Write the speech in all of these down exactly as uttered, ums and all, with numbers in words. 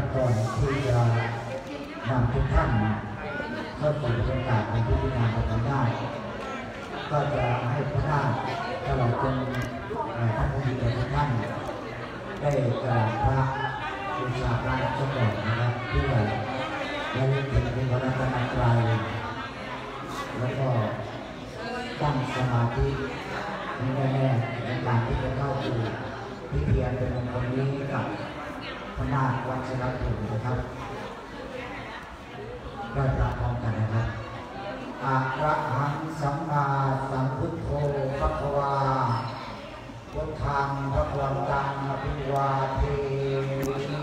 ก่อนที่จะนำทุกท่านเข้าสู่บรรยากาศในพิธีการกันได้ก็จะให้พระนาคตลอดจนท่านผู้มีเกียรติทุกท่านได้กราบพระบูชาพระเจ้าก่อนนะครับเพื่อระลึกถึงพระรัตนตรัยแล้วก็ตั้งสมาธิแน่ๆในการที่จะเข้าสู่พิธีอันเป็นมงคลนี้กับพระนาควัชรถุนะครับก็จะพร้อมกันนะครับอะระหังสัมมาสัมพุทโธภควาพุทธังภควันตังอภิวาเทมิ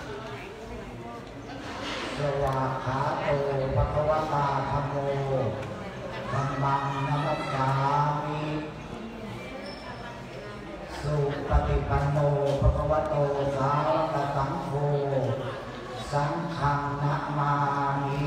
สวากขาโตภควตาธัมโมธัมมังนัมสสามิสุปฏิปันโนภควโตสาวกสังโฆสังฆังนะมามิ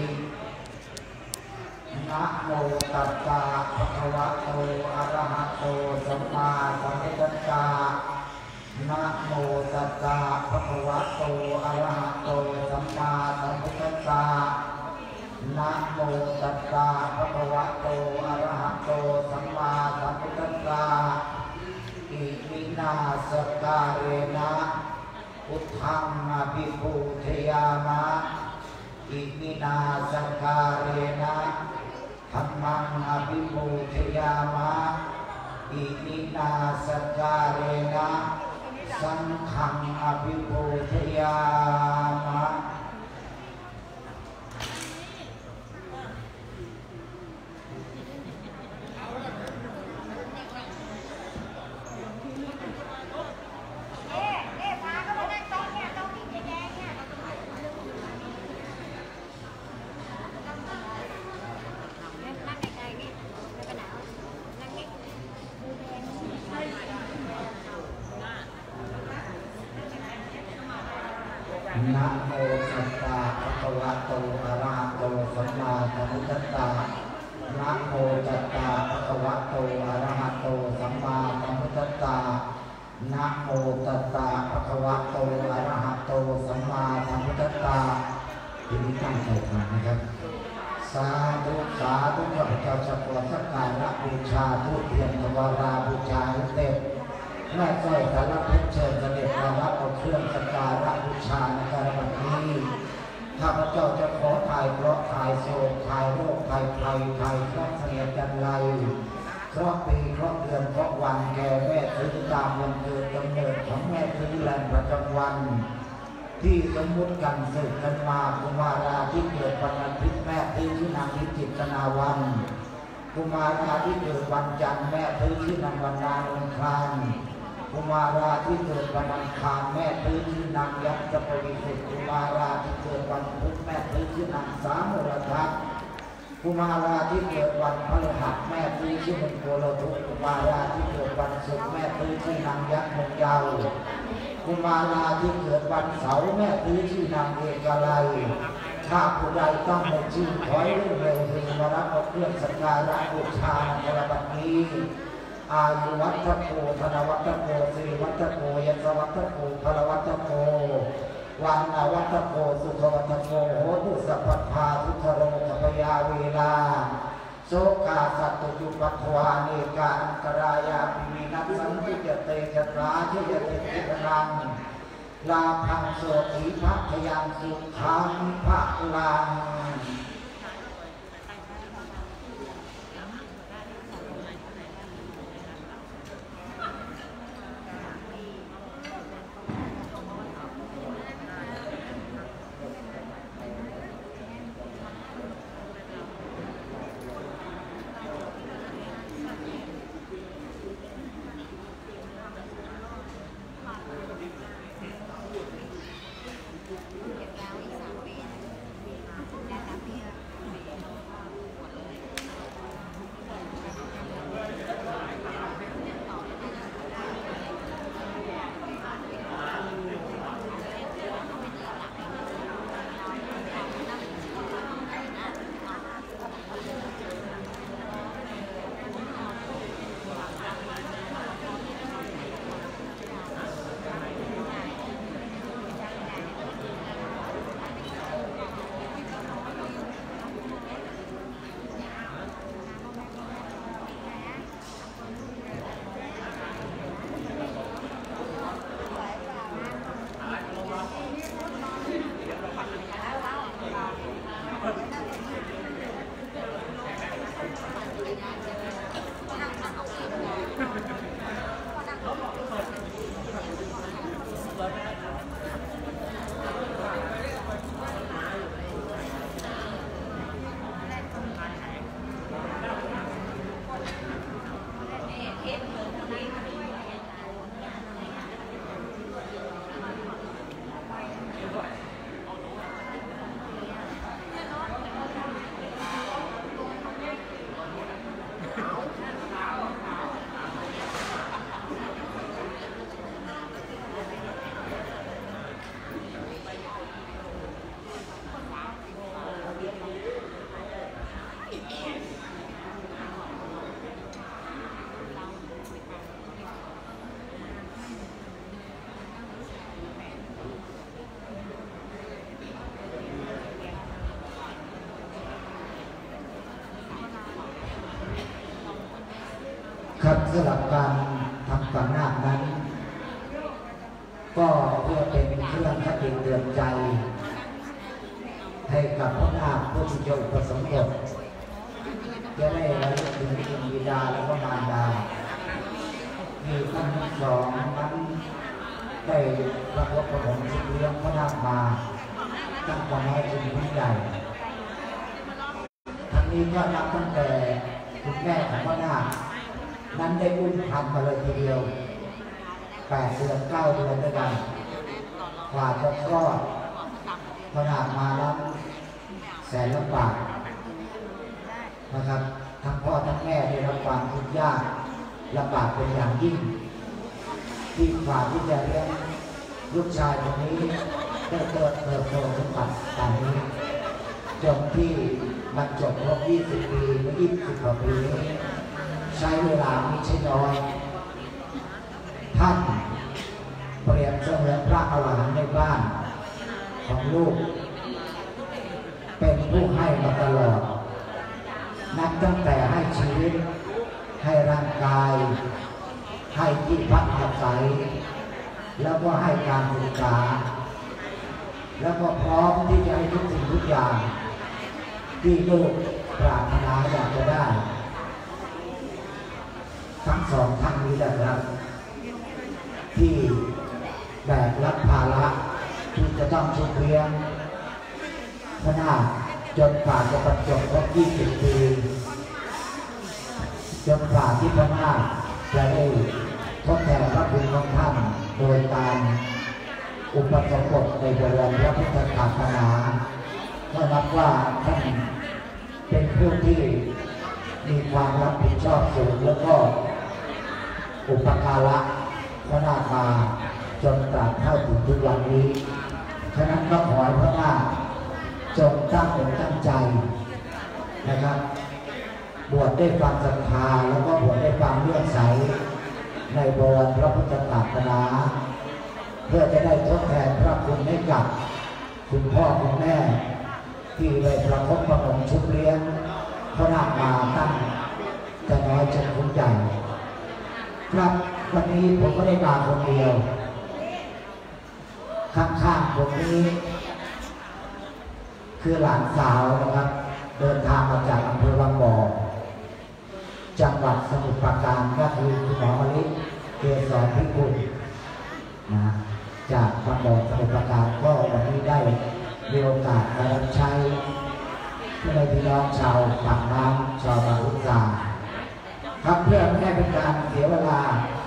นะโมตัสสะภะคะวะโตอะระหะโตสัมมาสัมพุทธัสสะนะโมตัสสะภะคะวะโตอะระหะโตสัมมาสัมพุทธัสสะนะโมตัสสะภะคะวะโตอะระหะโตสัมมาสัมพุทธัสสะอิมินาสการเรนะพุทธังอภิปูชยามะอิมินาสการเรนะธัมมังอภิปูชยามะอิมินาสการเรนะสังฆังอภิปูชยามะนะโมตัสสะภะคะวะโตอะระหะโตสัมมาสัมพุทธัสสะนะโมตัสสะภะคะวะโตอะระหะโตสัมมาสัมพุทธัสสะนะโมตัสสะภะคะวะโตอะระหะโตสัมมาสัมพุทธัสสะทีนี้ตั้งใจฟังนะครับสาธุสาธุข้าพเจ้าจะขอสักการะบูชาทูปเทียนถวายบูชาเต็มแม่สร้อยสารพัดเชิญเสด็จมารับเอาเครื่องสักการะบูชาในการวันนี้ข้าพเจ้าจะขอถ่ายเคราะห์ถ่ายโศกถ่ายโรคถ่ายภัยถ่ายเคราะห์เสียจันไรเคราะห์ปีเคราะห์เดือนเคราะห์วันแก่แม่ถึงตามวันเกิดกำเนิดของแม่ถึงแหล่งประจำวันที่สมมุติกันสืบกันมากุมาราที่เกิดวันอาทิตย์แม่ที่ชื่อนางนิจิตนาวันกุมาราที่เกิดวันจันทร์แม่ที่ชื่อนางวันนาอังคารกุมาราที่เกิดวันอังคารแม่ที่ชื่อนางยักษ์จะปริสุทธิ์กุมาราที่เกิดวันพุธแม่ที่ชื่อนางสามรทัศน์กุมาราที่เกิดวันพฤหัสแม่ที่ชื่อนางโกลทุกกุมาราที่เกิดวันศุกร์แม่ที่ชื่อนางยักษ์มงเยาว์กุมาราที่เกิดวันเสาร์แม่ที่ชื่อนางเอกลัยถ้าผู้ใดต้องในชื่อถอยเรื่องเร็วถึงมารับเอาเครื่องสักการะบูชาในวันนี้อายุวัตโกธนวัตโกสิริวัตโกยศวัตโกพลวัตโกวันนาวัตโกสุขวัตโกโหตุสัพพพาทุทโรสัพยาเวลาโสกาสัตตุจุปัฏฐานิกาอันตรายาปิมินัสสันติเจเตจตราเจยติจิตนังลาภังโสติภัพยังสุขังภะลังยาวอีกสามปีนะครับสำหรับการทำฝันนาคนั้นก็เพื่อเป็นเครื่องคติเตือนใจให้กับพระนาคผู้ที่จะอุปสมบทจะได้ระลึกถึงคุณบิดาและพระมารดามีท่านทั้งสองนั้นได้ประพฤติประสงค์ชุดเลี้ยงพระนาคมาตั้งแต่น้อยจนถึงใหญ่ทั้งนี้ก็นับตั้งแต่คุณแม่ของพระนาคนั้นได้อุ้มทำมาเลยทีเดียวแปดเดือนเก้าเดือนด้วยกันกว่าจะคลอดพระนาคมาแล้วแสนลำบากนะครับทั้งพ่อทั้งแม่ได้รับความทุกข์ยากลำบากเป็นอย่างยิ่งที่กว่าที่จะเลี้ยงลูกชายคนนี้ได้เติบเติบโตจนปัจจุบันนี้จนที่บรรจบครบยี่สิบปีหรือยี่สิบกว่าปีใช้เวลาไม่ใช่น้อยท่านเปรียบเสมือนพระอรหันต์ในบ้านของลูกเป็นผู้ให้มาตลอดนับตั้งแต่ให้ชีวิตให้ร่างกายให้ที่พักอาศัยแล้วก็ให้การศึกษาแล้วก็พร้อมที่จะให้ทุกสิ่งทุกอย่างที่ลูกปรารถนาอยากจะได้ทั้งสองท่านนี้นะครับที่แบกรับภาระที่จะต้องช่วยเลี้ยงพระนาคจนกว่าจะบรรจบครบยี่สิบปีจนกว่าที่พระนาคจะได้ทดแทนพระคุณของท่านโดยการอุปสมบทในบริเวณพระพุทธศาสนาก็นับว่าท่านเป็นผู้ที่มีความรับผิดชอบสูงแล้วก็อุปการะพระนาคมาจนตราบเท่าถึงทุกวันนี้ฉะนั้นก็ขอให้พระนาคจงตั้งอกตั้งใจนะครับบวชได้ฟังศรัทธาแล้วก็บวชได้ฟังเลื่อมใสในบวรพระพุทธศาสนาเพื่อจะได้ทดแทนพระคุณให้กับคุณพ่อคุณแม่ที่ได้ประคบประหงมชุบเลี้ยงพระนาคมาตั้งแต่น้อยจนถึงใหญ่ครับวันนี้ผมก็ได้มาคนเดียวข้างๆผมนี้คือหลานสาวนะครับเดินทางมาจากอำเภอวังบ่อจังหวัดสมุทรปราการก็คือคุณหมอมะลิเกษรพิกุลนะจากวังบ่อสมุทรปราการก็วันนี้ได้มีโอกาสมารับใช้เพื่อพี่น้องชาวปากน้ำชาวบางขุนกาครับเพื่อไม่ให้เป็นการเสียเวลา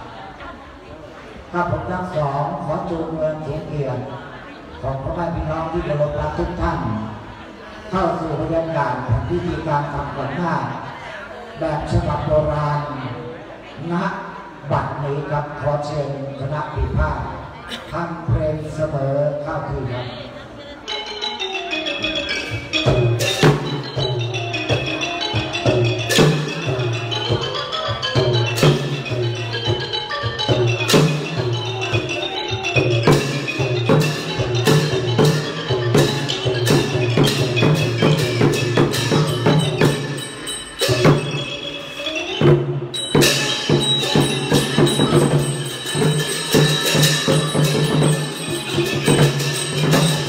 ข้าพเจ้าทั้งสองขอจูงเงินสูงเกียรติของพ่อแม่พี่น้องที่เคารพรักทุกท่านเข้าสู่บรรยากาศของพิธีการทำขวัญนาคแบบฉบับโบราณณบัดนี้ครับขอเชิญคณะปีพาทย์ทำเพลงเสมอเข้าที่ครับ Thank you.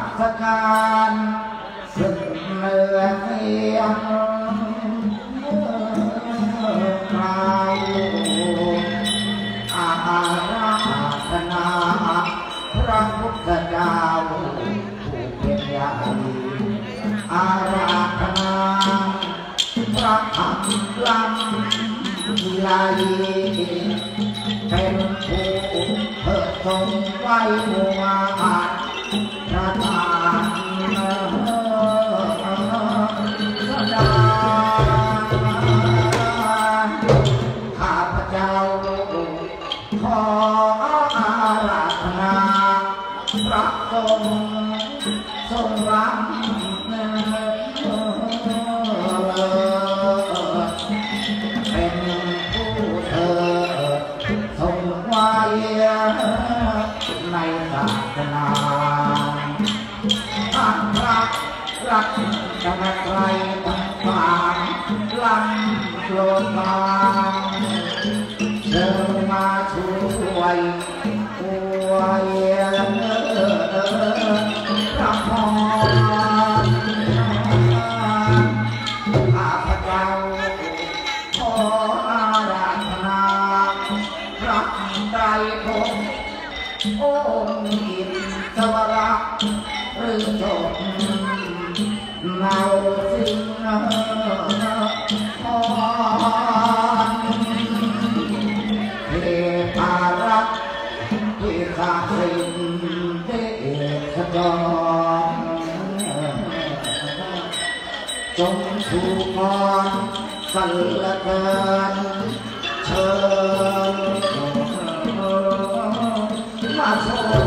สการสึกเลือเทียงคราวอาราธนาพระพุทธเจ้าผู้เป็นใหญ่อาราธนาพระธรรมล้ำวิไลเป็นผู้เพิดทรงไว้วาทพระทานสดาข้าพเจ้าขออาราธนาพระทรงทรงรักเป็นผู้เธอทรงไว้ในศาสนาท่านพระรักธรรมไตรต่างๆล้ำโลกมาเชิญมาช่วยอวยพระพรข้าพเจ้าขออาราธนาพระไตรภพองค์อินทวรักษ์หรือจบเนาสิ่งพรเทพารักษ์ที่ข้าศึกเดชจรจงถูกพรสรรเสริญเชิญมาชม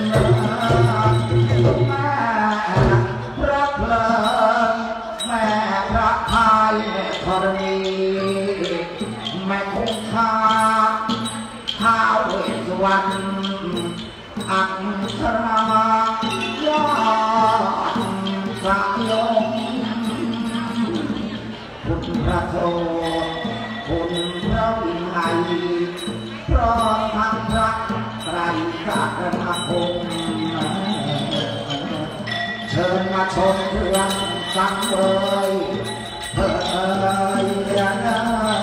แม่พระเพลิงแม่พระพายธรณีแม่คงคาท้าวเวสสุวรรณอัครายอดสยองคุณพระโทคุณพระวินัยพร้อมทั้งพระไตรกักรพงศ์เชิญมาชมเครื่องสังเวยเอ่ยมา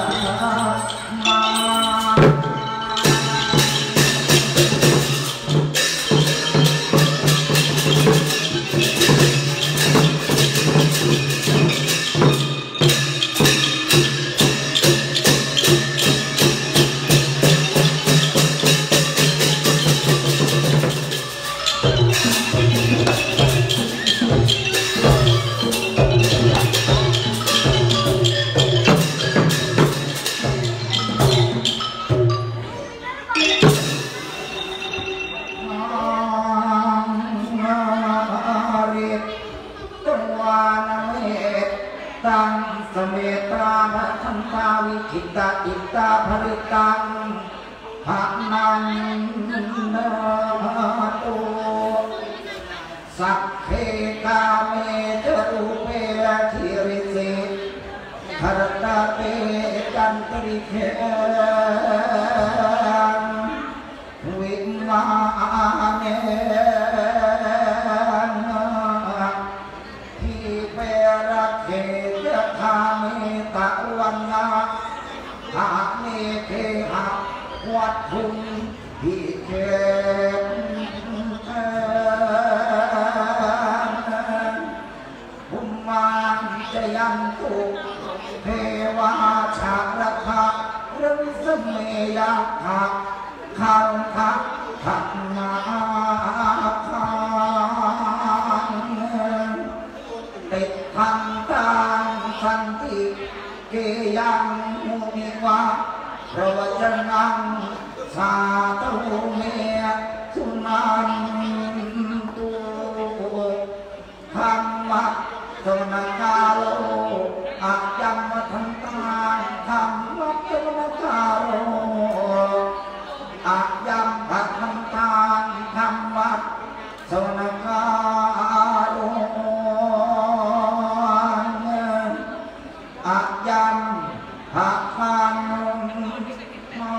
ตังสเมตราทันตาวิคิตาอิตาภริตังภะนังนาโตสัพเพกาเมจรูเปทิริสิภรตาเปกันตริเขวิมาเนตะวันนาหาเนเทหะวัดทุนพิเกภุมมันจะยังตุเทวาชาระภะรึสเมยะภะขังขะขังนาภาติดพันตังสันติเกยังมุนิวะพระวจนังสาธุเมสุนันตุธรรมะสนกาโลอัจยัมมัทันตาธรรมะสนกาโลอัจยัมมัทันตาธรรมะสนกาโลอัจยัมภะคังมา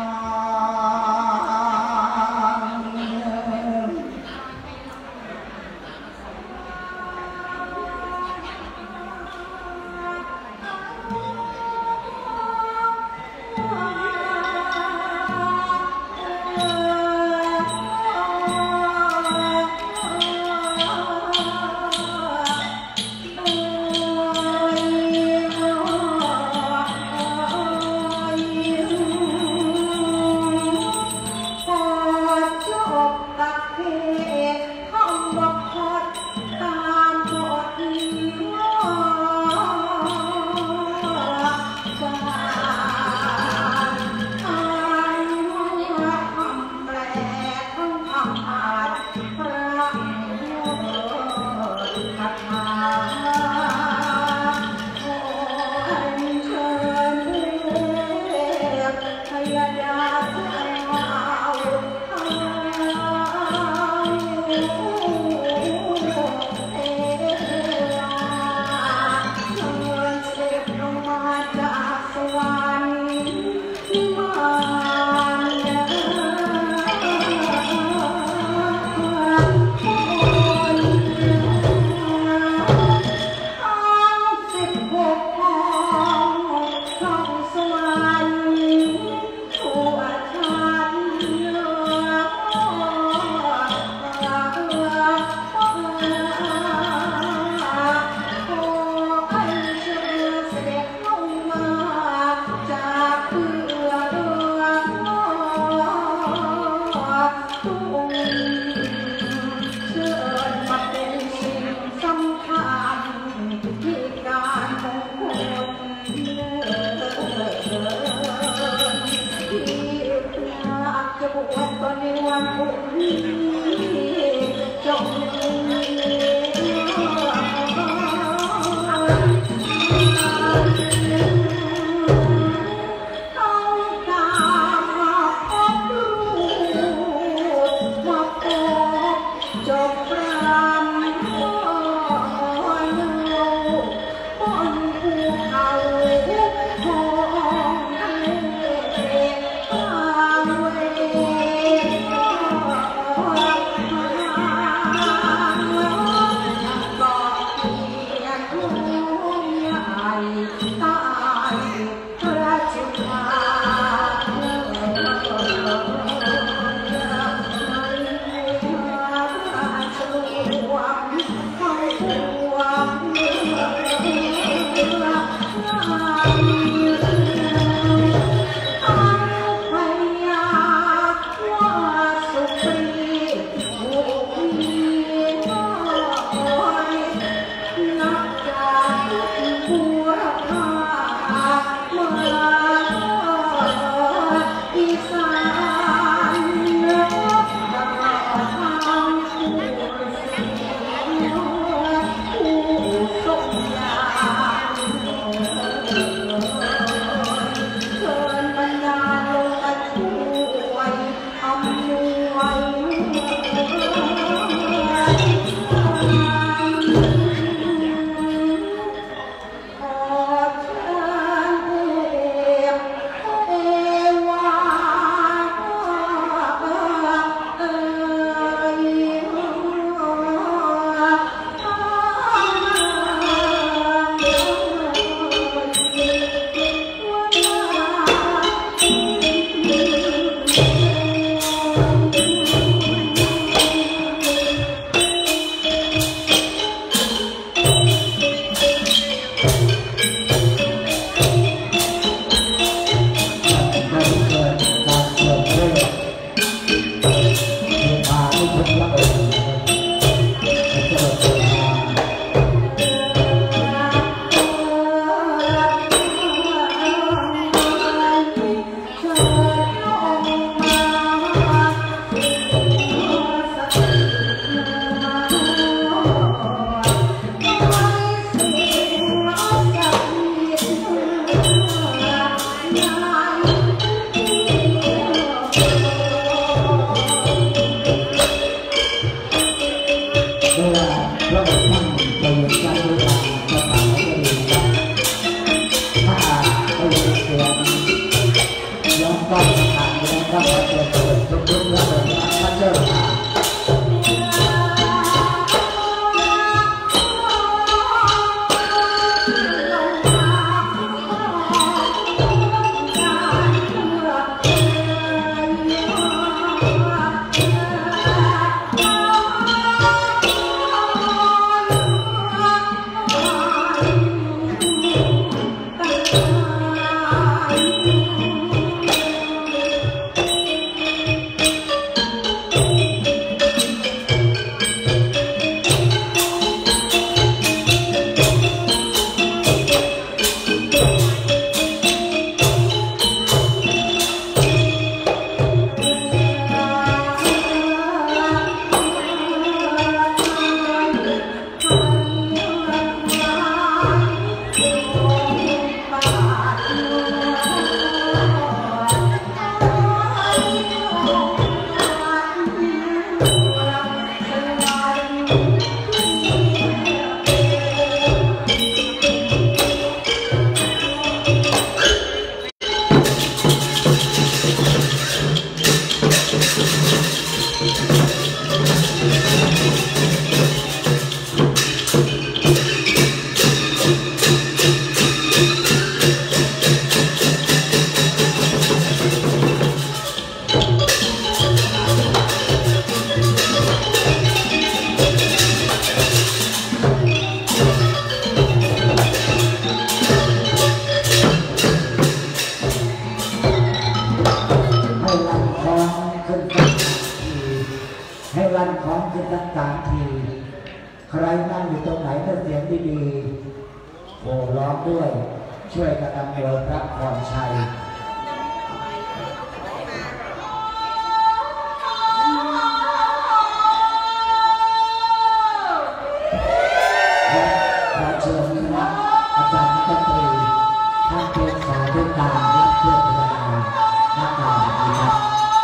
ไหนถ้าเสียงดีๆโห่ร้องด้วยช่วยกันนำโดยพระพรชัยและขอเชิญนะอาจารย์นักดนตรีท่านเป็นสาธุการและเพื่อนพิจารณาหน้าตาดีครับ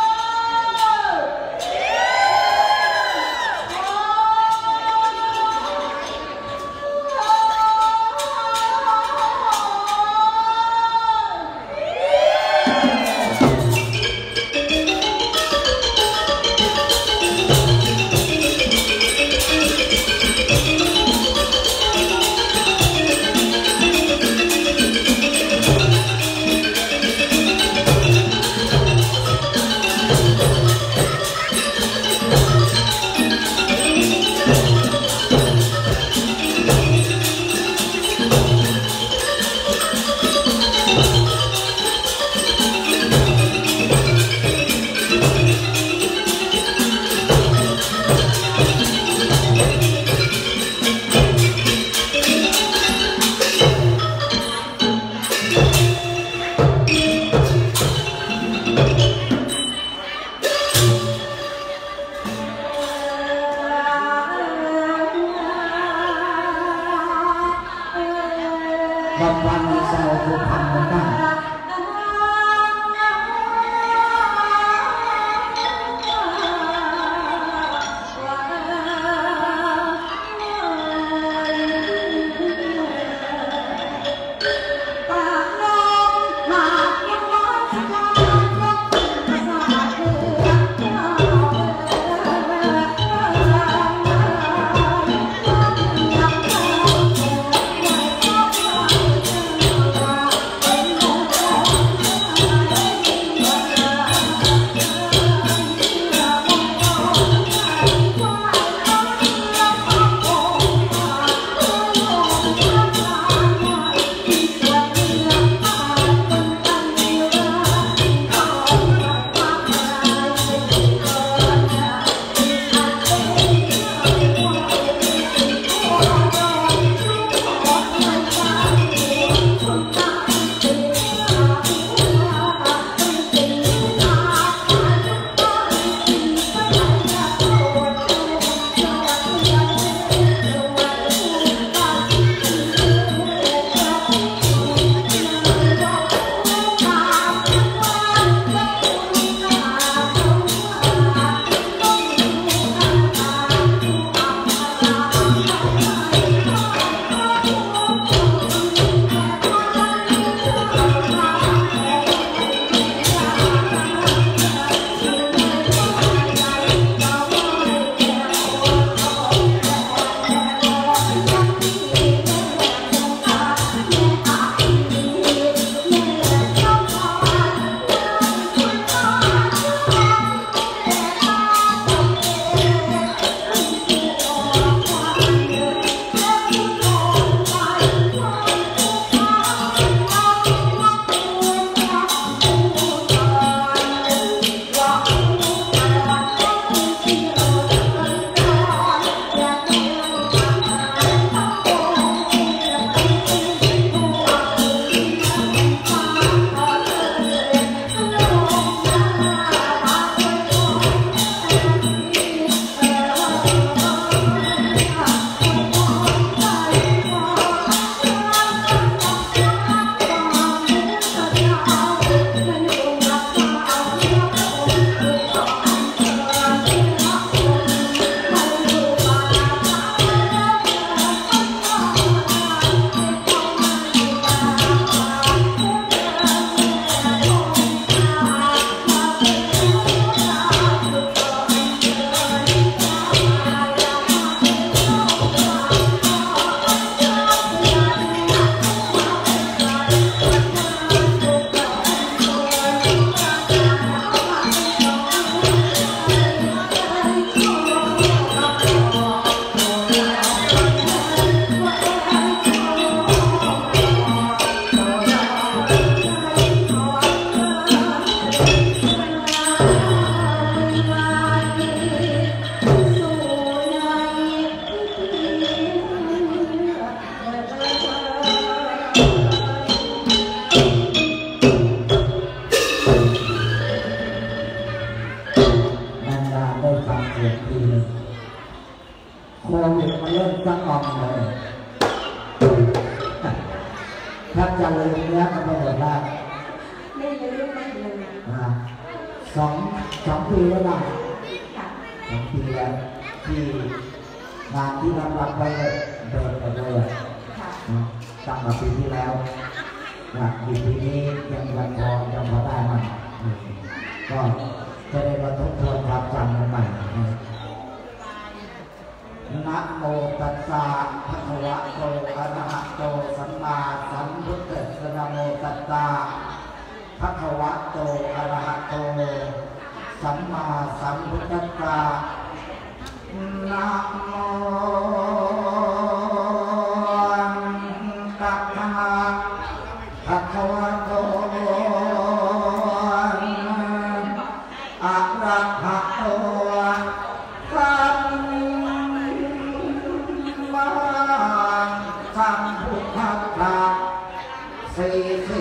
วันวันมีเศร้าผูกพันกันได้ Hãy subscribe cho kênh Ghiền Mì Gõ để không bỏ lỡ เลยถ้าจะลืมเนื้อก็ไม่ได้ไม่ลืมไม่ลืมสองสองปีแล้วนะสองปีแล้วที่งานที่รับรับไปเดินไปเลยตั้งแต่ปีที่แล้วปีปีนี้ยังยังพอยังพอได้มันก็จะได้มาทบทวนความจำกันใหม่นะโมตัสสะภะคะวะโตอะระหะโตสัมมาสัมพุทธัสสะนะโมตัสสะภะคะวะโตอะระหะโตสัมมาสัมพุทธัสสะนะโมตัสสะภะคะวะโตอะระหะโตสัมมาสัมพุทธัสสะสี่สี่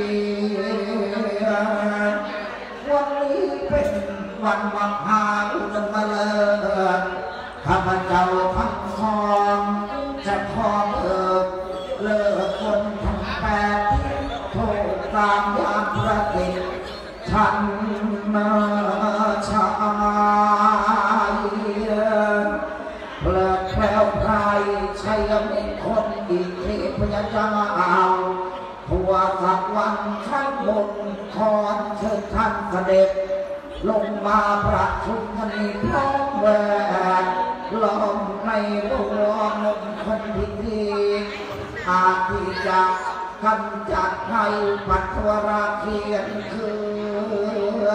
วันนี้เป็นวันมหาอุดมเลิศข้าพเจ้าทั้งสองจะขอเลิกเลิกคนทั้งแปดโทษตามยามประดิษฐ์ฉันชายเปลือกแผลวไพรชัยมงคลอีกเทพยาเจ้าทั่วสักวันทั้งหมดขอเชิญท่านเสด็จลงมาประชุมกันในพร้อมแวดล้อมในบัวมงคลพิธีอาทิจะกำจัดให้ปัตวราเคียนคือ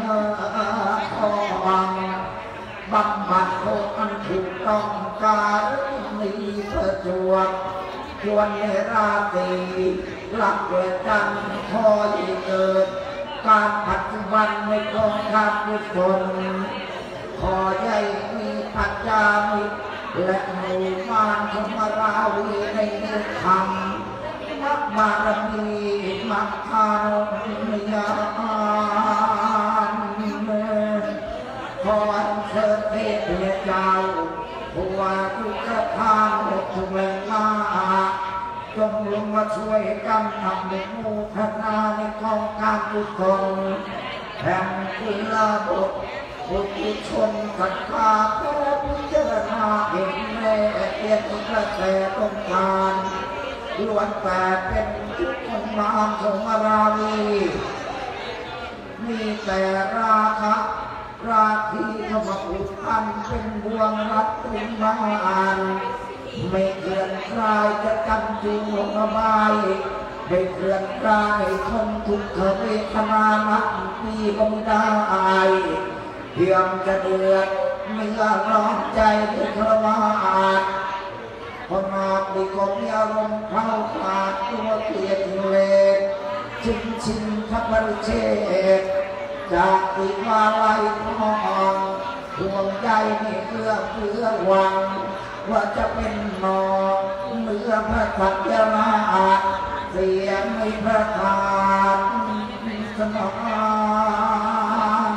ของบำบัดโคอันถูกต้องการมีประจวบชวนในราตรีหลักเวกันคอยเกิดการปัจจุบันในกองทัพทุกคนขอใหญ่มีปัจจามิและหมู่มารธรรมราวีในเนื้อคำมักบารมีมักทานยานขอเชิญเทพเจ้าผู้ว่าทุกทางทุกเวลาจงลงมาช่วยกันทำในหมู่คณะในกองการทุกคนแห่งกุลาบทผู้ชนศรัทธาพระพิจารณาเห็นแม่เอียดกระแสต้องการล้วนแต่เป็นทุกคนมามสมราวีมีแต่ราคะราคีธรรมอุทันเป็นบ่วงรัดตึงบานไม่เคลื่อนคลายจะกันจูงอบายไม่เคลื่อนคลายคนทุกข์เวทนานักมีบ่ได้เพียงจะเดือดเมื่อร้อนใจด้วยทรมานคนนอกดีก็มีอารมณ์เข้าขาดตัวเกลียดเลสชินชินทับริเชษจากติมาไล่มองดวงใจไม่เอื้อเฟื้อหวังว่าจะเป็นนองเมื่อพระสัตยามาเสียงไม่พระทานสนอง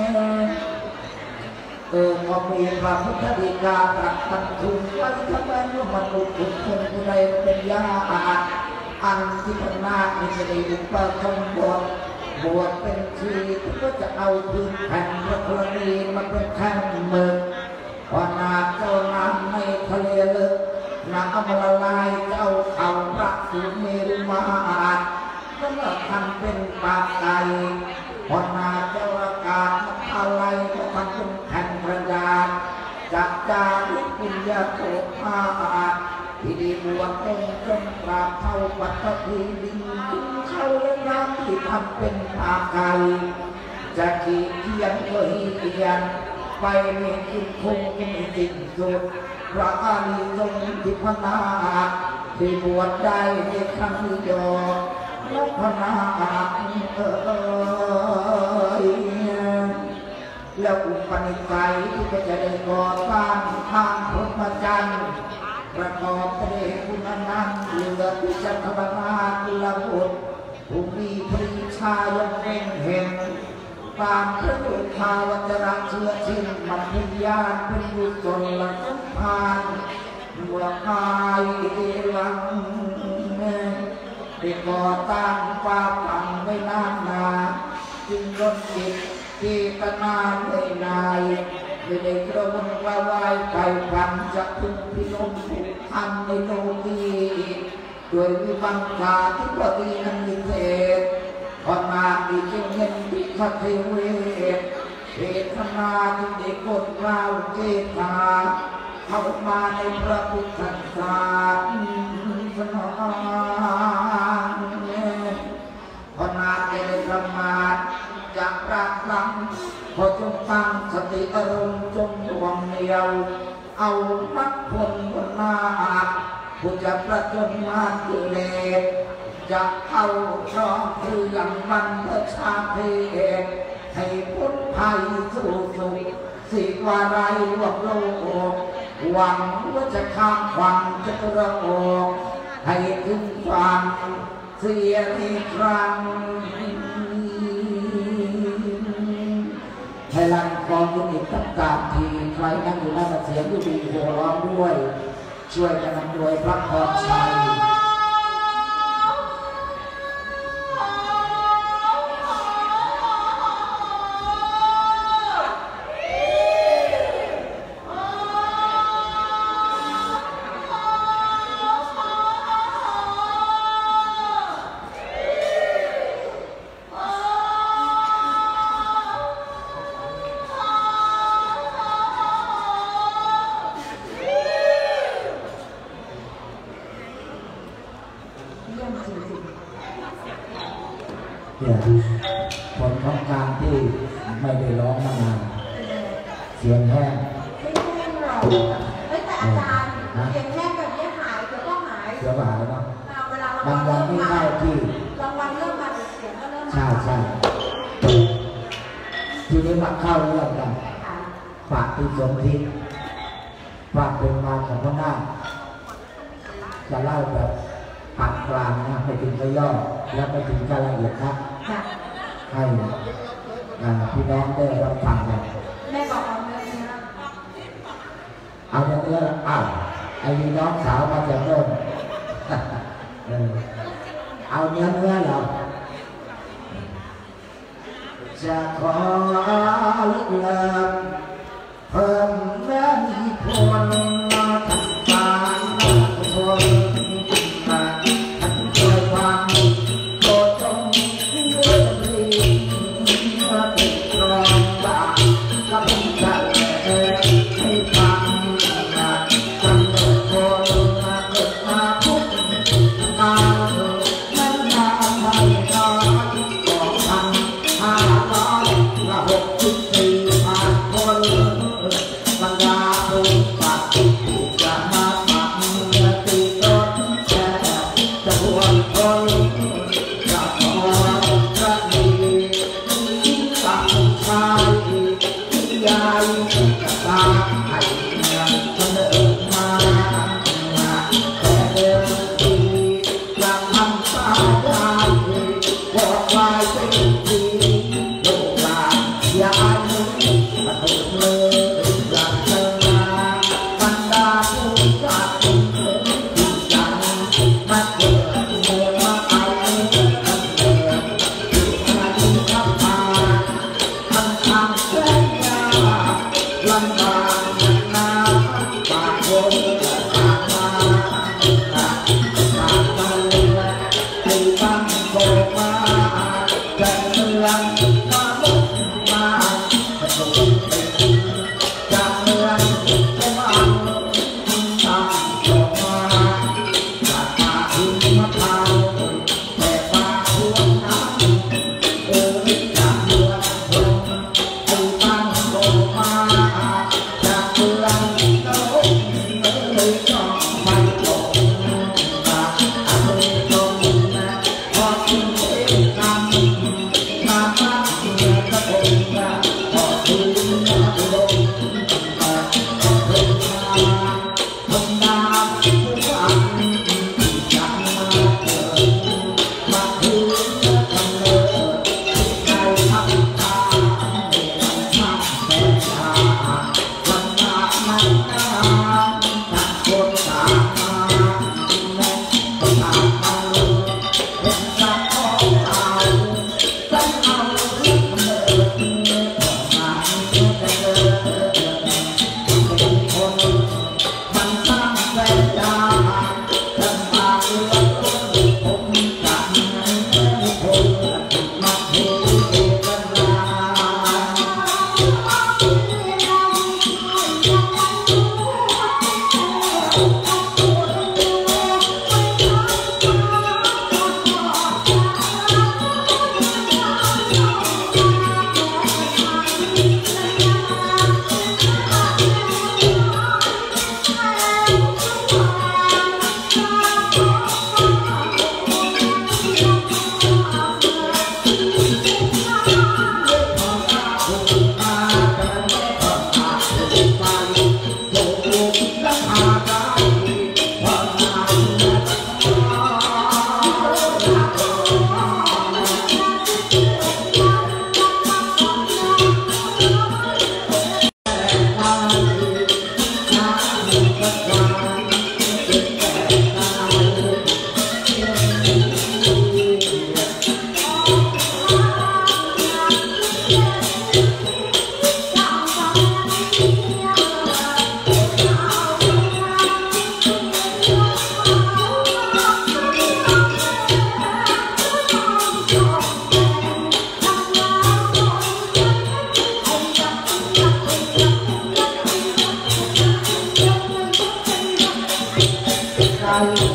เออพอมีพระพุทธดีกาตรัสบรรทุนไว้ทำไมว่ามนุษย์ทุกคนผู้ใดเป็นญาติอันที่พนาคมีจะได้อุปสมบทบวชเป็นชีก็จะเอาพื้นแผ่นพระกรณีมาเป็นแท่นมือพอนาเจ้าน้ำในทะเลลึกน้ำมันละลายเจ้าเขาพระสุเมรุมาตรก็เมื่อทำเป็นปากไก่พอนาเจ้าอากาศอะไรก็ทำเป็นแผ่นกระดาษจักจาริกินยาโสภาที่ดีบวชองค์จนกราบเท่าปัตตพีดินเข้าและน้ำที่ทำเป็นปากไก่จะขีดเขียนก็ฮีเขียนไปมีกินคงกินจริงสุดพระอาลีทรงทิพนาที่บวชได้ในครั้งยอลพนาเอยแล้วอุปนิสัยที่จะได้ก่อสร้างทางพรหมจรรย์ประกอบไปด้วยคุณนันต์เหลือที่จะทำงานกุลบุตรผู้มีปรีชายังเป็นเห็นตามพระพุทธาวัจระเชื้อชินมันพิญญาณเป็นบุตรละทุกพานว่าไอ้หลังได้ก่อตั้งฟ้าฟังไว้นานนาจึงล้นจิตที่ตนาไม่นายไม่ได้กระวนกระวายไปพันจะพึงพิลมผูกพันในโลกีด้วยวิบังกาที่ปฏินันดิเศษพอนาดีจึงเงินปิคเทเวศเหตุนาจึงได้กดกล่าวเจตาเข้ามาในพระพุทธศาสนาพอนาได้ประมาทจากพระครั้งพอจงตั้งสติอารมณ์จงดวงเดียวเอามักผลบนนาผู้จะประจนมากิเลสจะเอาครองเรื่องมันประชาเพศให้พ้นภัยสู่สุขสิวาไรวกโลกหวังว่าจะข้ามฝั่งจะกระโอกให้ถึงฝั่งเสียอีกครั้งให้รันกองยุติตั้งการทีใครนั่งอยู่หน้าเสียงอยู่ดีหัวร้อนด้วยช่วยกันนำด้วยพระพรชัยผลของการที่ไม่ได้ร้องมานานเสียงแห้งไม่แห้งหรอกเฮ้ยแต่อาจารย์เสียงแห้งแบบนี้หายเดี๋ยวก็หายเดี๋ยวก็หายเนาะเวลาเราบางวันไม่เข้าที่บางวันเริ่มมาเสียงก็เริ่มใช่ใช่ทีนี้มาเข้าเรื่องกันปากที่สมทิศปากเป็นมาของพระนาคจะเล่าแบบปากกลางนะไม่ถึงกระย่อแล้วไม่ถึงกระละเอียดนะให้พี่น้องได้รับฟังกันแม่บอกเอาเนื้อเนื้อเอาเนื้อเนื้ออ้าวไอ้พี่น้องสาวมาจะเริ่มเอาเนื้อเนื้อเหรอจะขอลึกเลิมเพิ่มแม้มีพลทักษะพลเ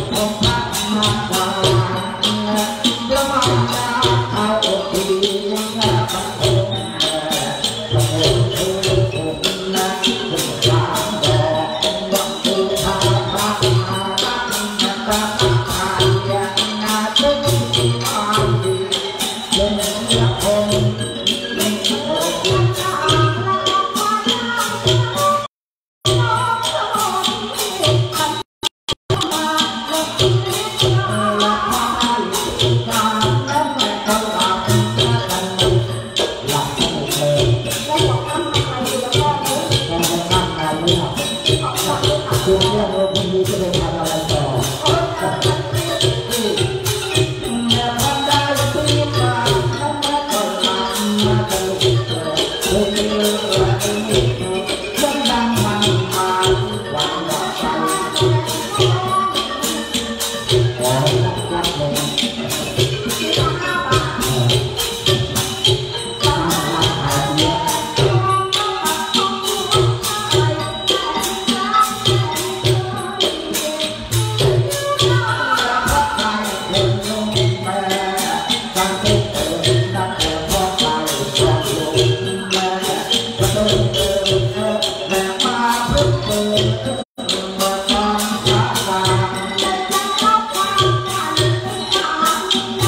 Hãy subscribe cho kênh Ghiền Mì Gõ để không bỏ lỡ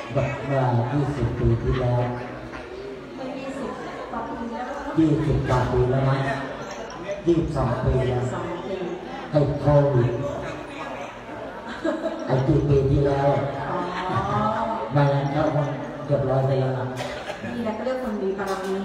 เมื่อยี่สิบปีที่แล้วเมื่อยี่สิบกว่าปีแล้วยี่สิบกว่าปีแล้วมั้ยยี่สิบสองปีแล้วสองปีไอ้โควิดไอ้กี่ปีที่แล้วอ๋อมาแล้วเขาคนเกือบร้อยไปแล้วนะนี่แหละก็เรียกคนมีบารมี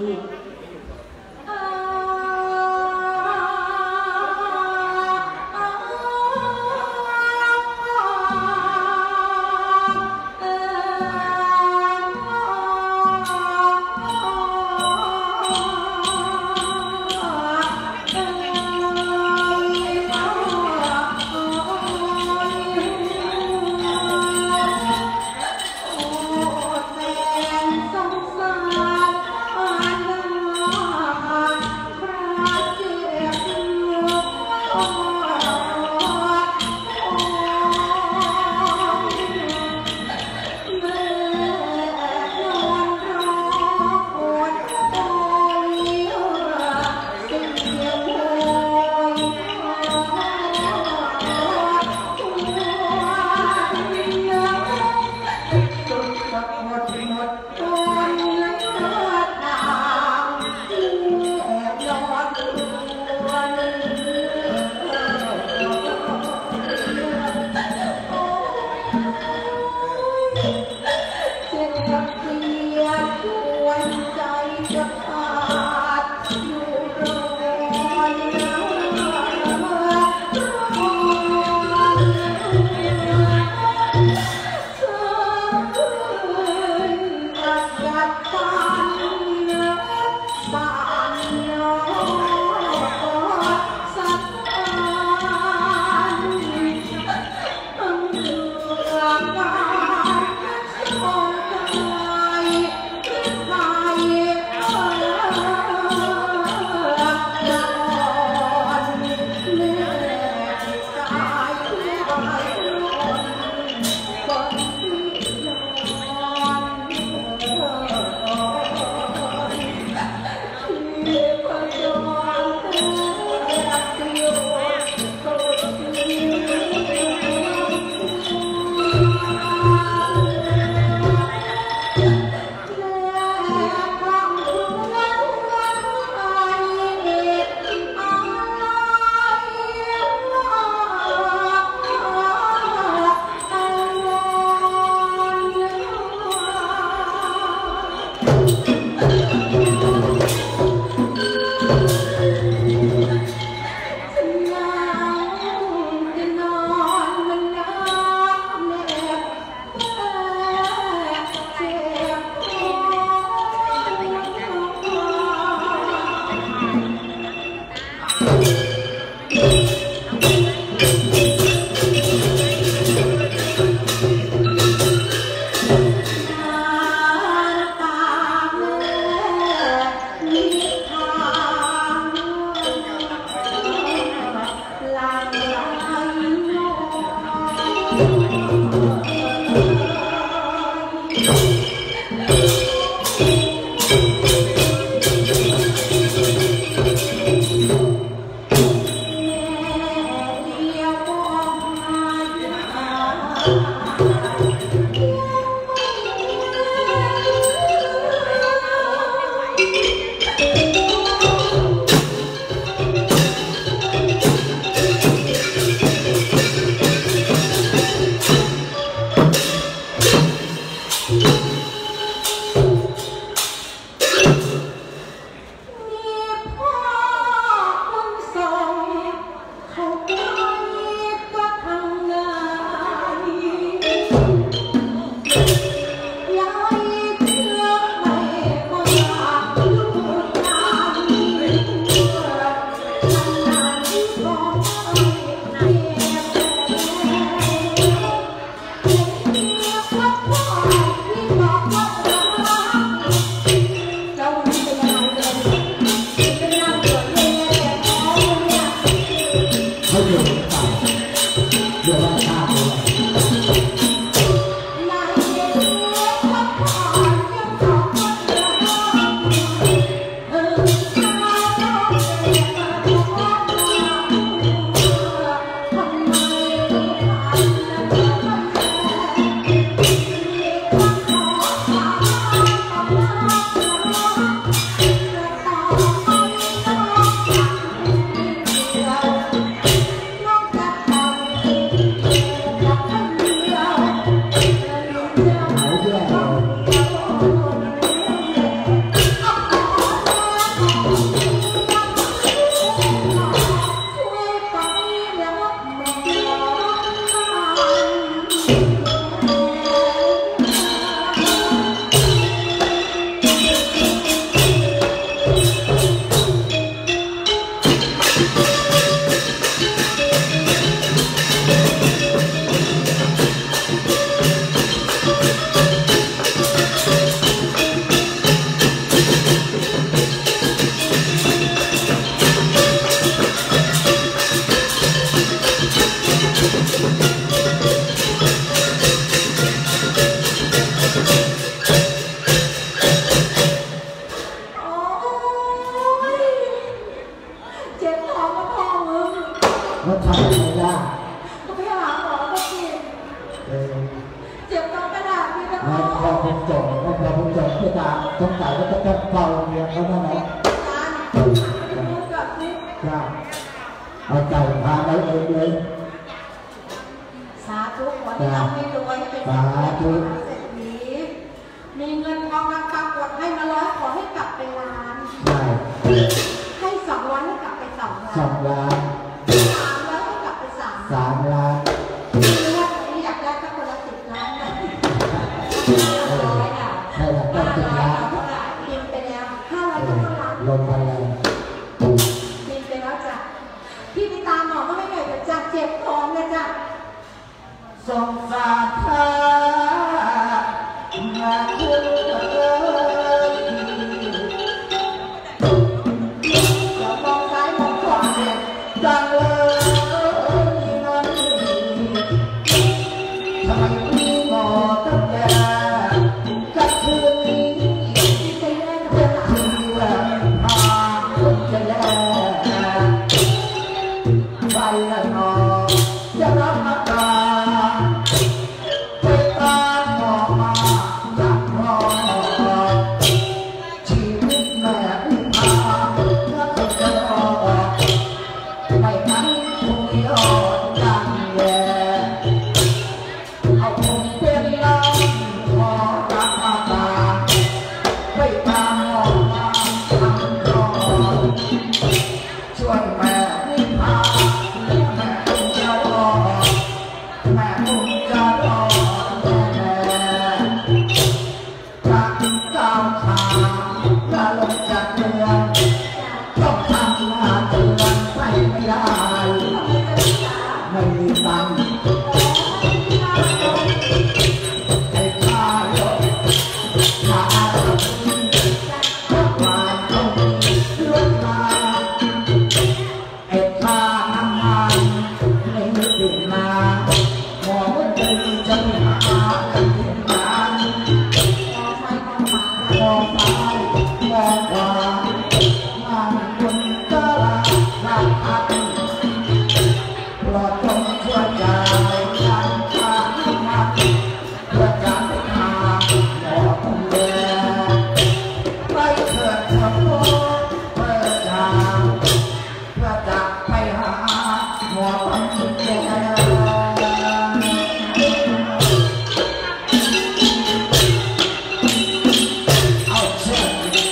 มันทำอะไรได้ก็ไปหาหมอก็กินเจ็บท้องกระดาษนี่นะพ่อพอผมจบพอผมจบพี่ตาสงสัยว่าจะต้องเป่าโรงเรียนเขาแน่นอนการพูดกับนี่จ้าเอาใจพาไปเองเลยสาธุขอให้เราไม่รวยเป็นสาธุเศรษฐีมีเงินทองนำปรากฏให้มาร้อยขอให้กลับไปล้านใช่ให้สองร้อยให้กลับไปสองล้านสองล้านสามร้อยให้กลับไปสามสามล้านนี่ว่านี้อยากได้สักคนละสิบล้านนะร้อยอ่ะใช่แล้วก็สิบล้านบินไปแล้วห้าร้อยก็ห้าล้านลงไปเลยบินไปแล้วจ้ะพี่ไปตามหมอก็ไม่เหนื่อยแต่จับเจ็บท้องเลยจ้ะสงสารเธองานคุณเอ๋ยจะมองซ้ายมองขวาจังเลยนั่นทำไมพี่หมอตั้งแต่กับคืนนี้จะแย่จะหลับที่แหวนพาคุณจะแย่ใครละนอจะรับอาการไปตามหมอมาจากหมอชีวิตแม่พิพาแล้วก็จะรอไม่งั้นคงยอดจังแย่เอาคงเป็นน้ำหมอจากอาการไปตามหมอมาทำรอช่วยแม่พิพาแม่คงจะรอแม่คงจะรอแม่รักเจ้าชายและลงจากเรือต้องทำงานเดือนไปไม่ได้ไม่มีตังค์ให้ข้ารถข้ารถทุกวันต้องมีรถมาไอ้ข้าน้ำมันไม่มีติดมาหมอมันจะมีจะหากันที่ไหนมองซ้ายมองขวางานคนก็รักรักอันโปรดจงช่วยจ่ายการค่าน้ำมันเพื่อจะไปหาหมอคนเดียวไปเถิดขอโทษเพื่อจะเพื่อจะไปหาหมอคนเดียวเอาเชิญ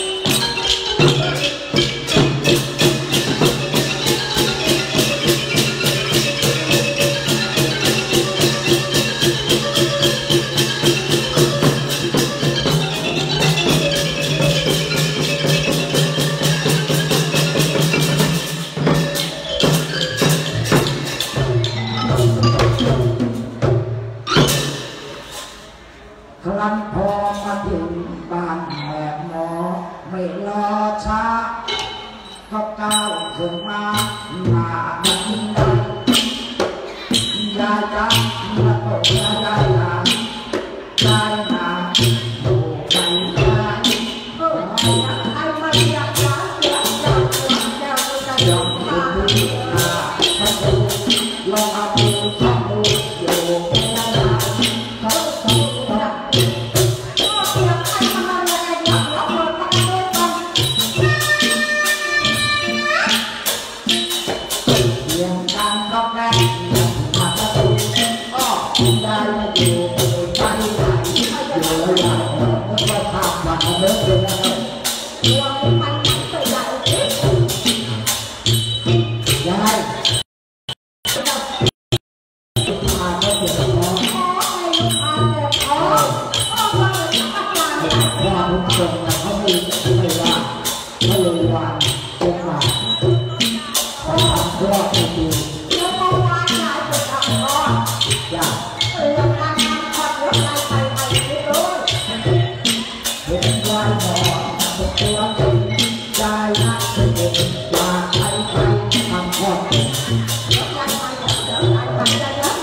ครั้นพอมาถึงบ้านแม่หมอไม่รอช้าก็ก้าวขึ้นมาหน้าบันไดยายจันมาตกยายายาได้นาดูใจยายเออไอ้มาอยากรักอยากจับอยากจับอยากจับยอมดูหน้าพระสูลองเอามือข้อมืออยู่ไม่ได้เขาต้องตัดเสียงดังก็แน่นมาประตูอ้อได้ไม่อยู่ไปไหนอยู่อย่างนั้นก็ทำวันเลิกเลยนะครับยายพาไปเดี๋ยวน้องว่าผมจงนะเขาไม่ไม่ว่าเขาเลยว่าเจ้าว่าเขาทำเพื่อให้ดูอย่าเห็นว่าหมอตัวจริงได้นักเป็นเด็กว่าใครใครทำก่อน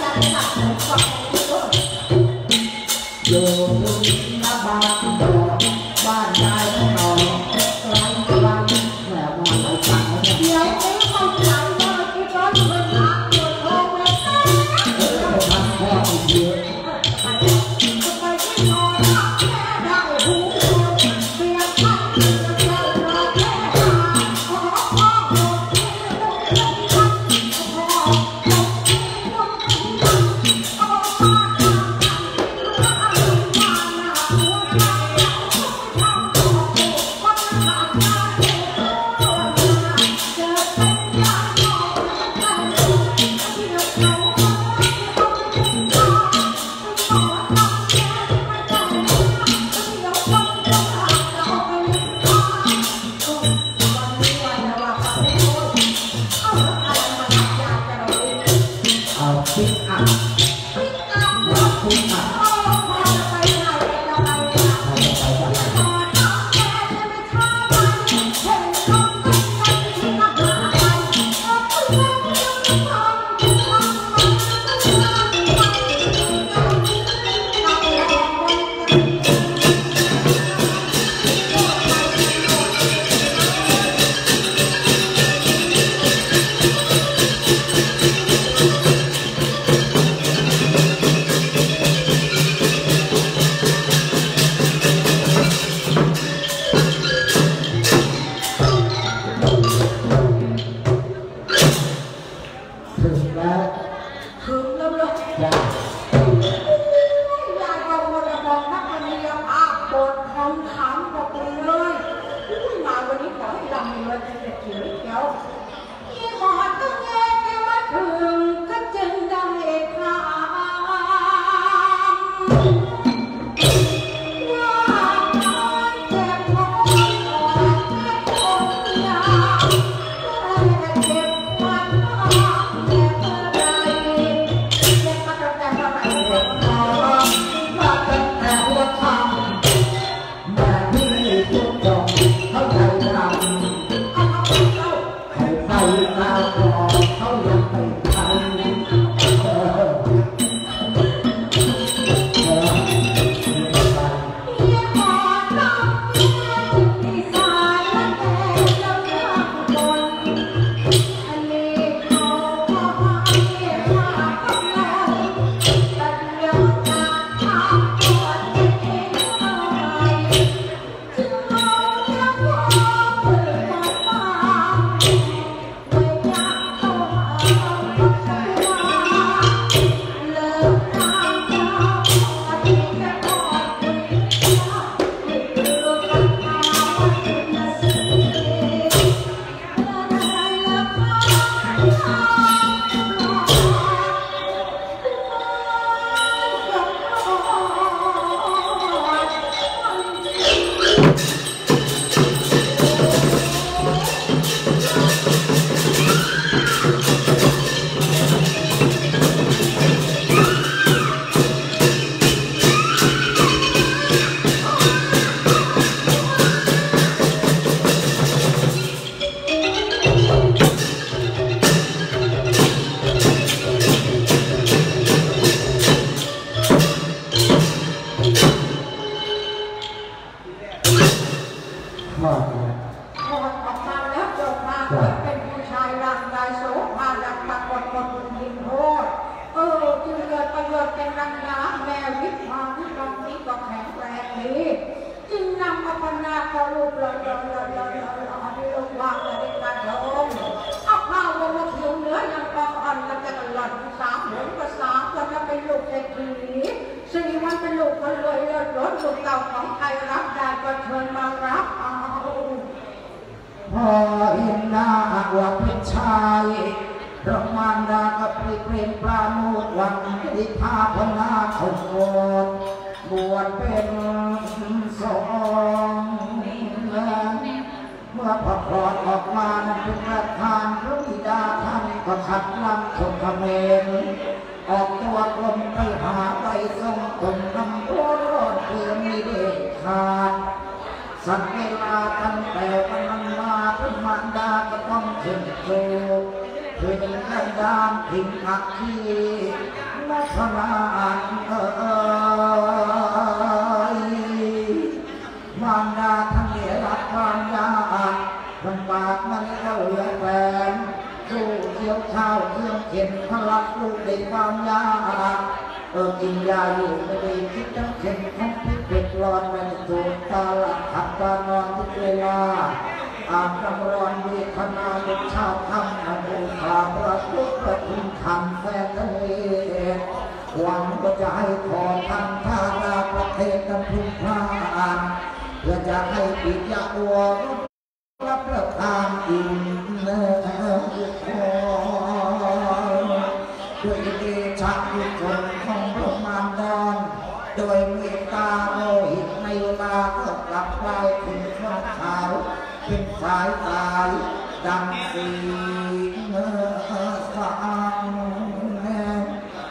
พ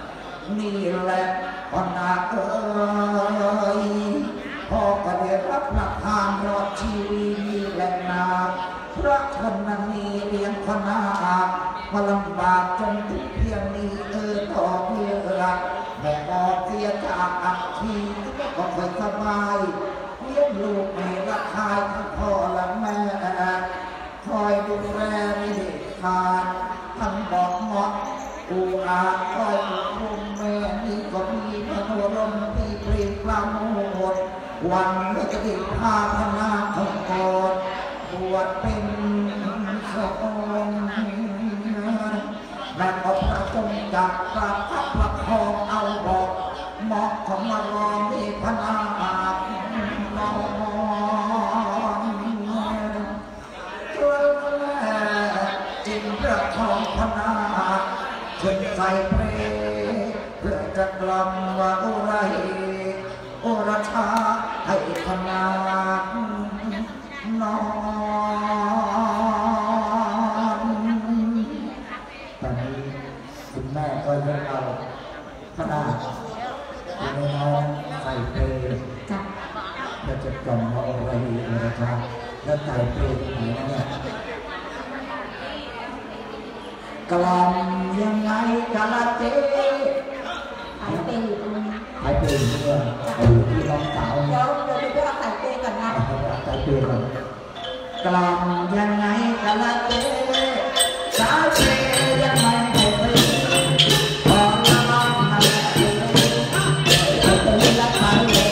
นี่แหละพ่อนาเอ๋ยพ่อก็ได้รับประทานรอดชีวิตนี่แหละนาพระคนนั้นมีเลี้ยงพ่อนามาลำบากจนถึงเพียงนี้เออต่อเพื่อแม่ออกเสียจากอักทีก็ค่อยสบายเลี้ยงลูกไม่ละคายทั้งพ่อและแม่คอยดูแลไม่เด็ดขาดทั้งบอกเหมาะกูอาคอยคุมแม่นี่ก็มีมโนรมที่เปลี่ยนปลาโมดวันเมื่อจะได้พาพนาทั้งกอดบวชเป็นสงฆ์แม่ก็พระจงจับประคับประคองเอาบอกเหมาะของมารองเอพนาอาบนอนตัวแม่จิตประคองพนาขึ้นใส่เพลเพื่อจะกล่อมว่าอุไรอุรชาให้พนานอนตอนนี้คุณแม่ก็เริ่มเอาพนาคุณน้องใส่เพลจับเพื่อจะกล่อมว่าอุไรอุรชาแล้วใส่เพลไหนเนี่ยกล่อมยังไงกะละเจหายไปอยู่ตรงนี้หายไปอยู่ที่ว่าไปอยู่ที่น้องสาวเดี๋ยวเดี๋ยวไปเอาใส่เปก่อนนะใส่เปก่อนกล่อมยังไงกะละเจสาวเจยังไม่ให้ไปขอละน้องนั่นแหละไปเป็นรักใคร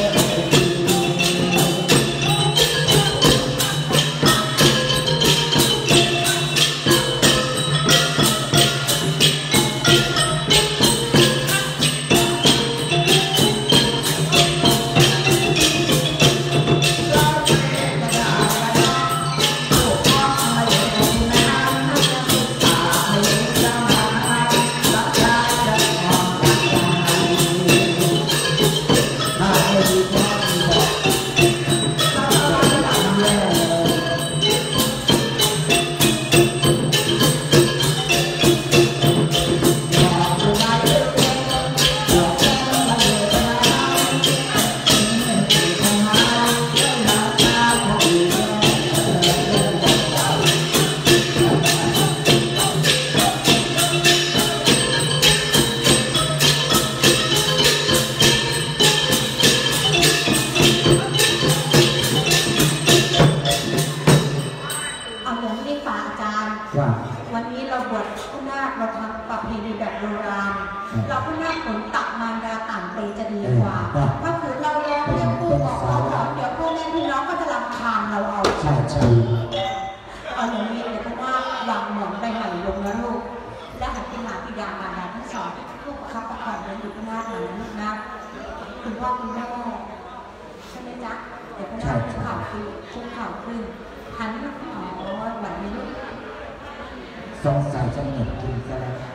วันนี้เราบวชผู้นาคเราทำประเพณีแบบโบราณเราผู้นาคผลตักมารดาต่างไปจะดีกว่าถ้าคือเราแยกเรื่องผู้บอกเราขอเดี๋ยวพ่อแม่พี่น้องก็จะรำคาญเราเอาใช่ใช่เอาอย่างนี้เลยเพราะว่าวางหมอนไปใหม่ลงนะลูกและหันไปหาบิดามารดาทั้งสองลูกประคับประคองเดินอยู่ผู้นาคหน่อยลูกนะคุณพ่อคุณแม่ใช่ไหมจ๊ะเดี๋ยวผู้นาคชุกเข่าขึ้นชุกเข่าขึ้นหันลูกอ๋อไหวไหมลูกสงสัยจะเหนื่อยกินซะแล้ว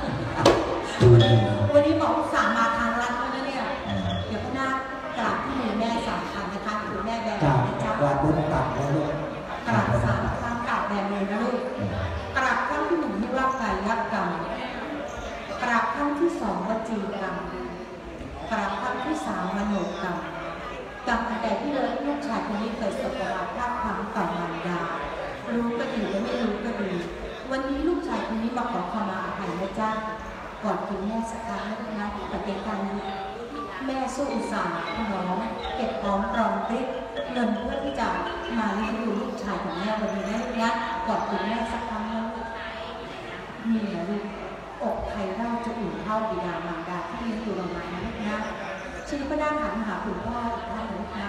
วันนี้บอกสามมาทางรัฐแล้วนะเนี่ยเดี๋ยวพระนาคกราบที่มือแม่สามครั้งนะคะคือแม่แบมือนะจ๊ะกราบบุญตักแล้วลูกกราบสามครั้งกราบแบมือนะลูกกราบครั้งที่หนึ่งที่ว่ากายยักกรรมกราบครั้งที่สองวจีกรรมกราบครั้งที่สามมโนกรรมกรรมแต่ที่เลยลูกชายคนนี้เคยสบประวัติพลาดพลั้งต่อมารดารู้ก็ดีและไม่รู้ก็ดีวันนี้ลูกชายคนนี้มาขอขมาอภัยนะจ๊ะก่อนถึงแม่สักการะนะปฏิการนี้แม่สู้อุตส่าห์ถนอมเก็บหอมรอมริบเงินเพื่อที่จะมาเลี้ยงดูลูกชายของแม่วันนี้นะลูกนะก่อนถึงแม่สักครั้งนะนี่แหละลูกอกใครเล่าจะอุ่นเท่าบิดามารดาที่เลี้ยงดูเรามานะลูกนะชีพระนาคหันหาคุณพ่ออีกท่านนะลูกนะ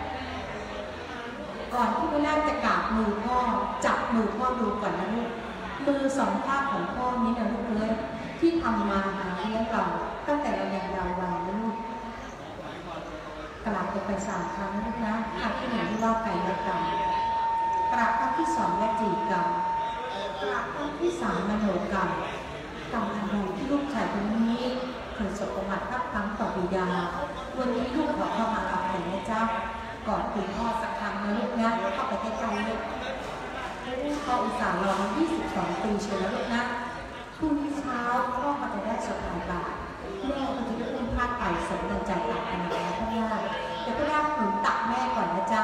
ก่อนที่พระนาคจะกราบมือพ่อจับมือพ่อดูก่อนนะลูกมือสองข้างของพ่อนี้นะลูกเอ้ยที่ทำมาหาเลี้ยงเราตั้งแต่เรายังยาววัยนะลูกกราบไปสามครั้งนะลูกนะครั้งที่หนึ่งที่ว่ากายกรรมกราบครั้งที่สองวจีกรรมกราบครั้งที่สามมโนกรรมกรรมอันใดที่ลูกชายคนนี้เคยสบประมาทพลาดพลั้งต่อบิดาวันนี้ลูกขอเข้ามาเอาให้นะจ๊ะกอดคุณพ่อสักครั้งนะลูกนะเข้าไปใกล้ๆลูกพ่ออุตส่าห์รอมายี่สิบสองปีเชียวแล้วลูกนะพรุ่งนี้เช้าพ่อก็จะได้สบายบาตรแม่ก็หนุนตักแม่ก่อนนะจ๊ะ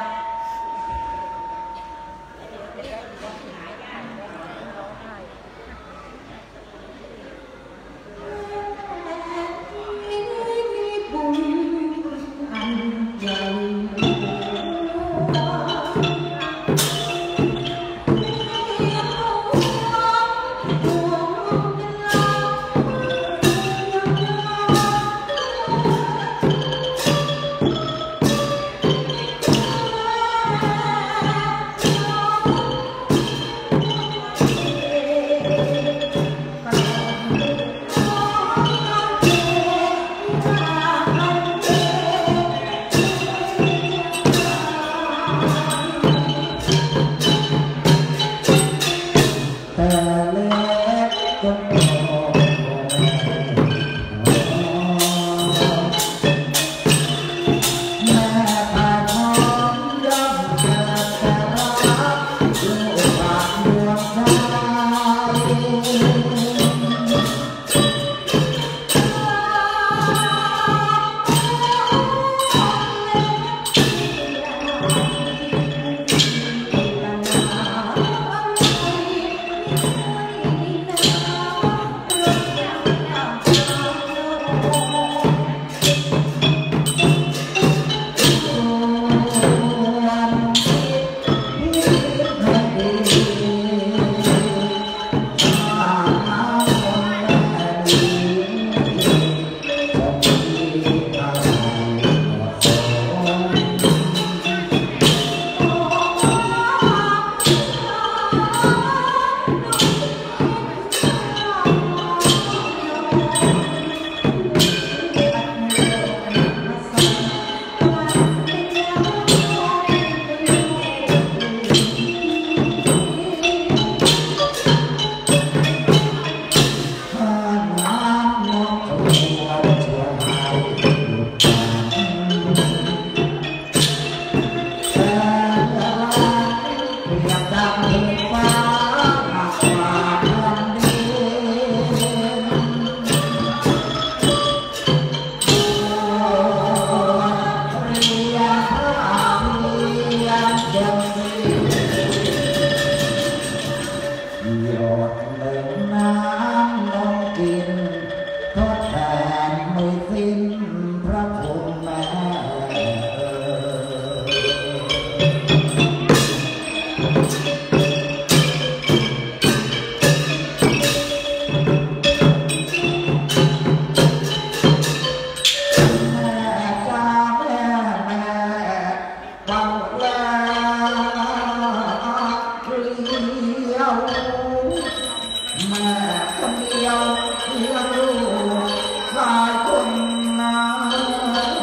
คนเดียวเลี้ยงลูกสายคนนา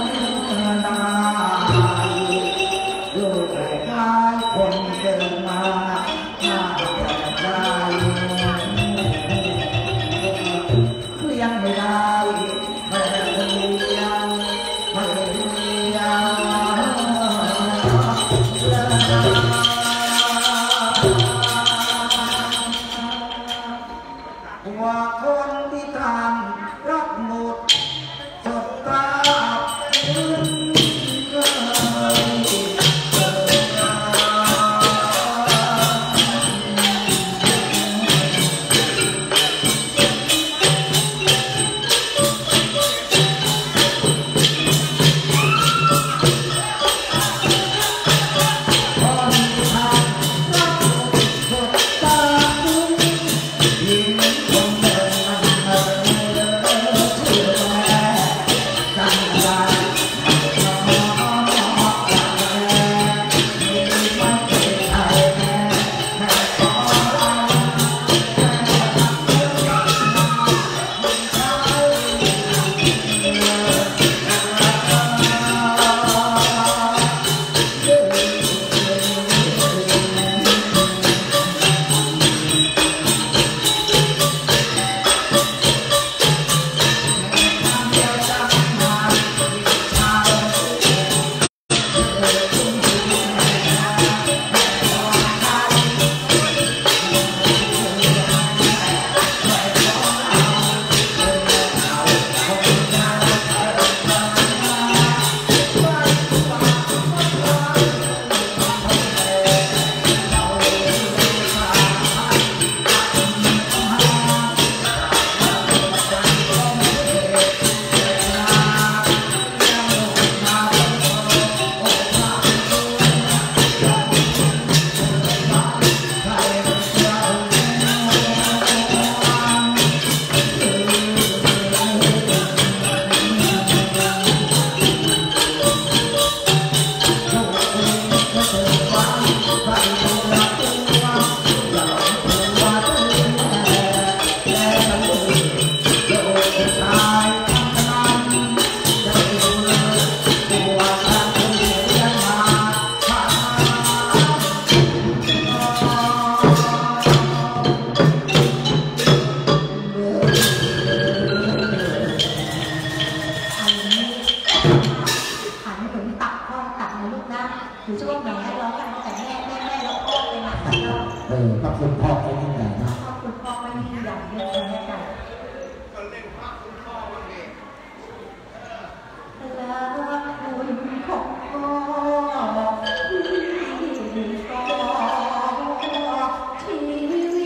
คือช่วงไหนให้ร้องกันแต่แม่แม่แม่ร้องพ่อเลยนะเออพระคุณพ่อเป็นยังไงนะพระคุณพ่อไม่มีอย่างเดียวเลยกันรักคุณของพ่อชีวิต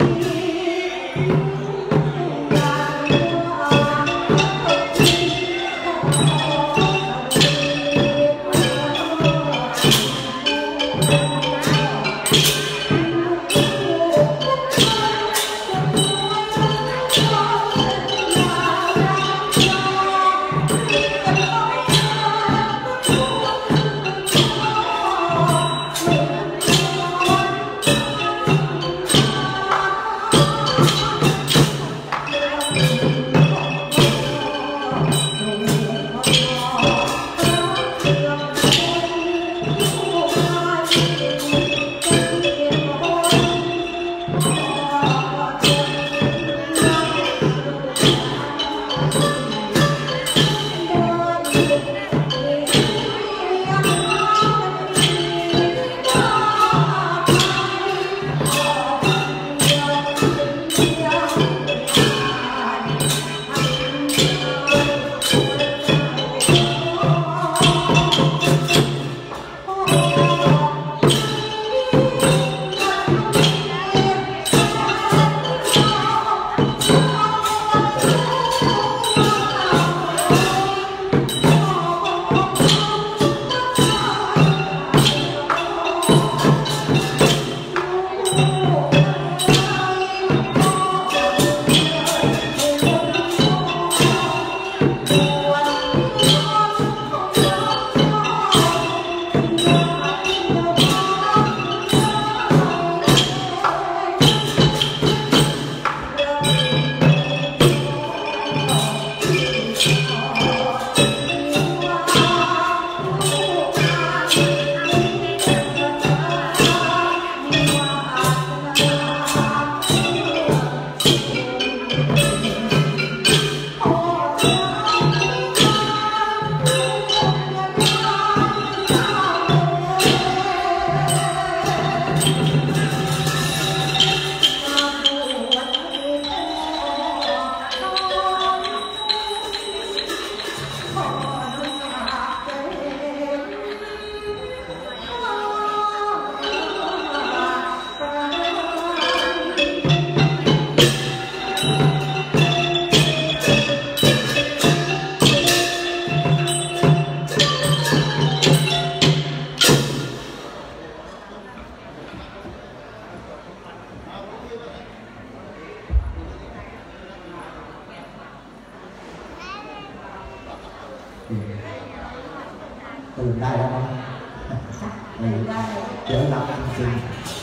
ตื่นได้แล้วมั้งตื่นได้เดี๋ยวหลับจริง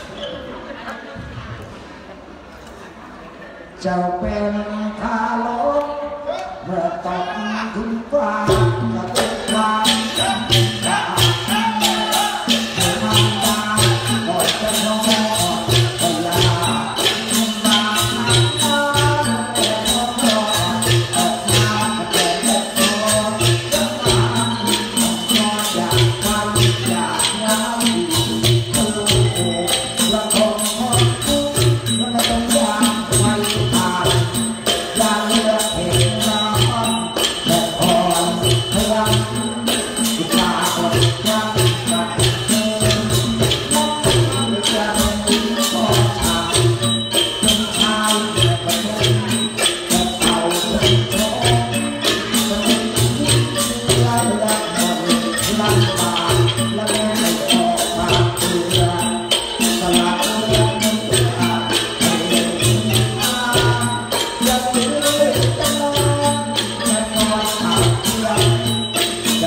เจ้าเป็นทารกเมื่อตกถึงฟ้าจะเป็นความจำเป็นได้ให้มันตาหมดจะนอนก็ยากมาหักตาแต่ก็รอออกมาแต่ก็รอจะมาอยากอยากทำอยากงามโอ้โหละครคนคู่มันต้องยากไม่ตายอยากเลือกเห็นน้ำแต่อ่อนพยักที่ตาบอดยังกัดเธอและจะมีก็ทำเป็นชายแต่ประเทศแต่เต่าเป็นโจ๊กมันเป็นที่เลือดเลือดหมดลำบากและแม่ไม่ออกมาเตือนสลับเลือดไม่ตัวไม่เห็นมาอย่าซื้อจะนอนแค่นอนขาดเพื่อน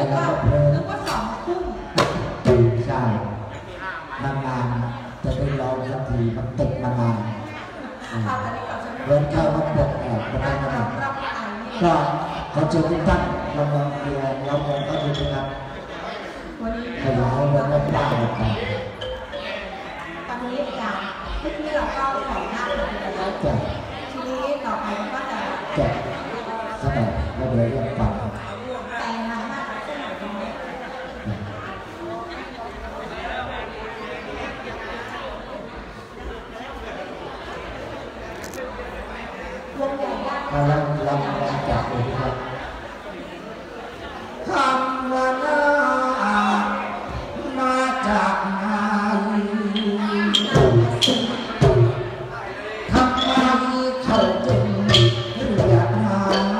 แล้วก็เพลินนึกว่าสองทุ่มใช่นานๆจะได้ลองสักทีมันติดมานานเดินเข้ามาปวดแอบก็ได้ขนาดก็ขอเชิญทุกท่านเรามองเรียนเรามองก็ดูนะครับขยายมันไม่ได้หรอกครับตอนนี้อย่างที่เราเข้าแถวหน้าถึงไปแล้วทีนี้ต่อไปก็จะจะสมัยเราเดี๋ยวจะฟังแต่งงานมากขึ้นหน่อยตรงนี้วงใหญ่มากเราลองลองลองจับดูครับคำว่านามาจากไหนทำไมเขาจึงเรียกมา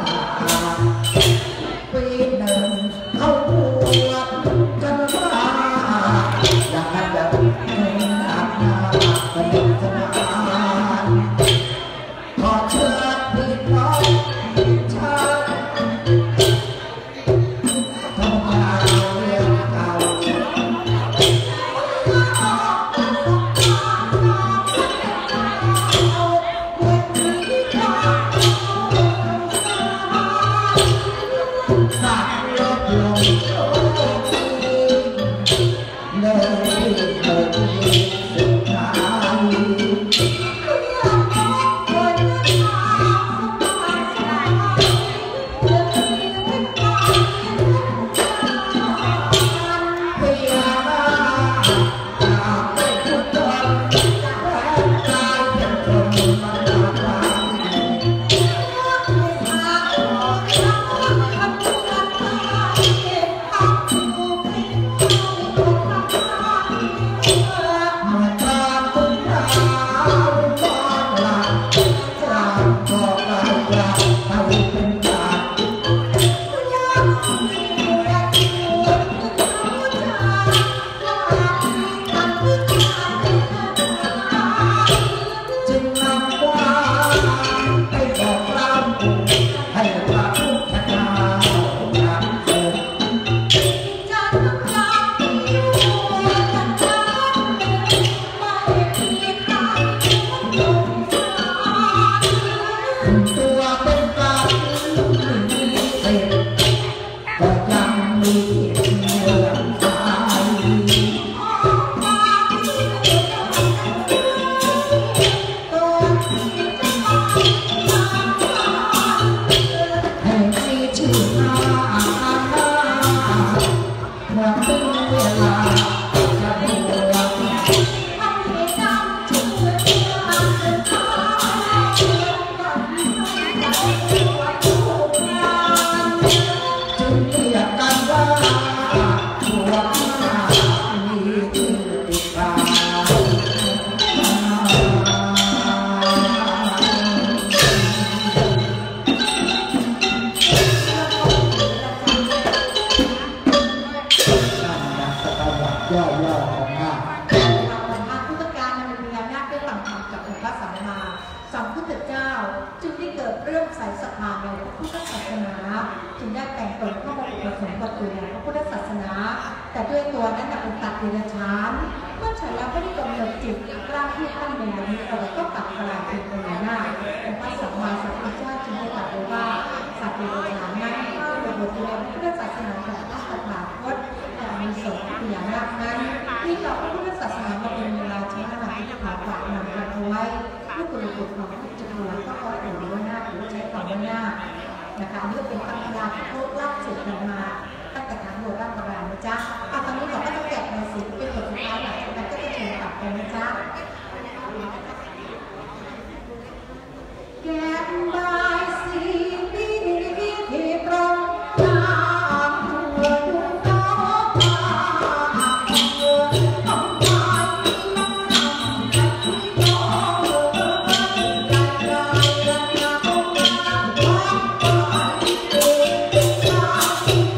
ปีหนึ่งเขาบวชกันมาอย่างนั้นแบบนี้อาบน้ำสนุกสนานขอเชิญพี่น้องชาวทำงานเรียนเก่าสักลบลงเลยเลยสุดท้ายแต่ด้วยตัวนั้นเป็นสัตว์เดรัจฉานเมื่อฉันแล้วไม่ได้กำเนิดจิตร่างที่ตั้งในนี้แต่ก็กลับกลายเป็นพญานาคองค์พระสัมมาสัมพุทธเจ้าจึงได้ตรัสไว้ว่าสัตว์เดรัจฉานนั้นถ้าเป็นบทเรียนพุทธศาสนาแบบพระตถาคตแต่มีสงฆ์พญานาคนั้นที่ต่อพระพุทธศาสนามาเป็นเวลาช้านานที่ขาฝากนำกันเอาไว้เมื่อกุลบุตรของพระจุลวัฒน์ก็เอาถือว่านาคหรือใช้คำว่านาคนะคะนี่เป็นตำราที่เขาเล่าสืบกันมาตั้งแต่ครั้งโบราณโบราณนะจ๊ะเอาตอนนี้เราก็ต้องแกะในสีเป็นบทสุดท้ายหลังจากนั้นก็จะเชิญกลับไปนะจ๊ะแกะใบสีที่ตรงตามหัวดวงตาต้องไปน้ำน้ำที่น้องใจใจรักเรารักเราไปเอง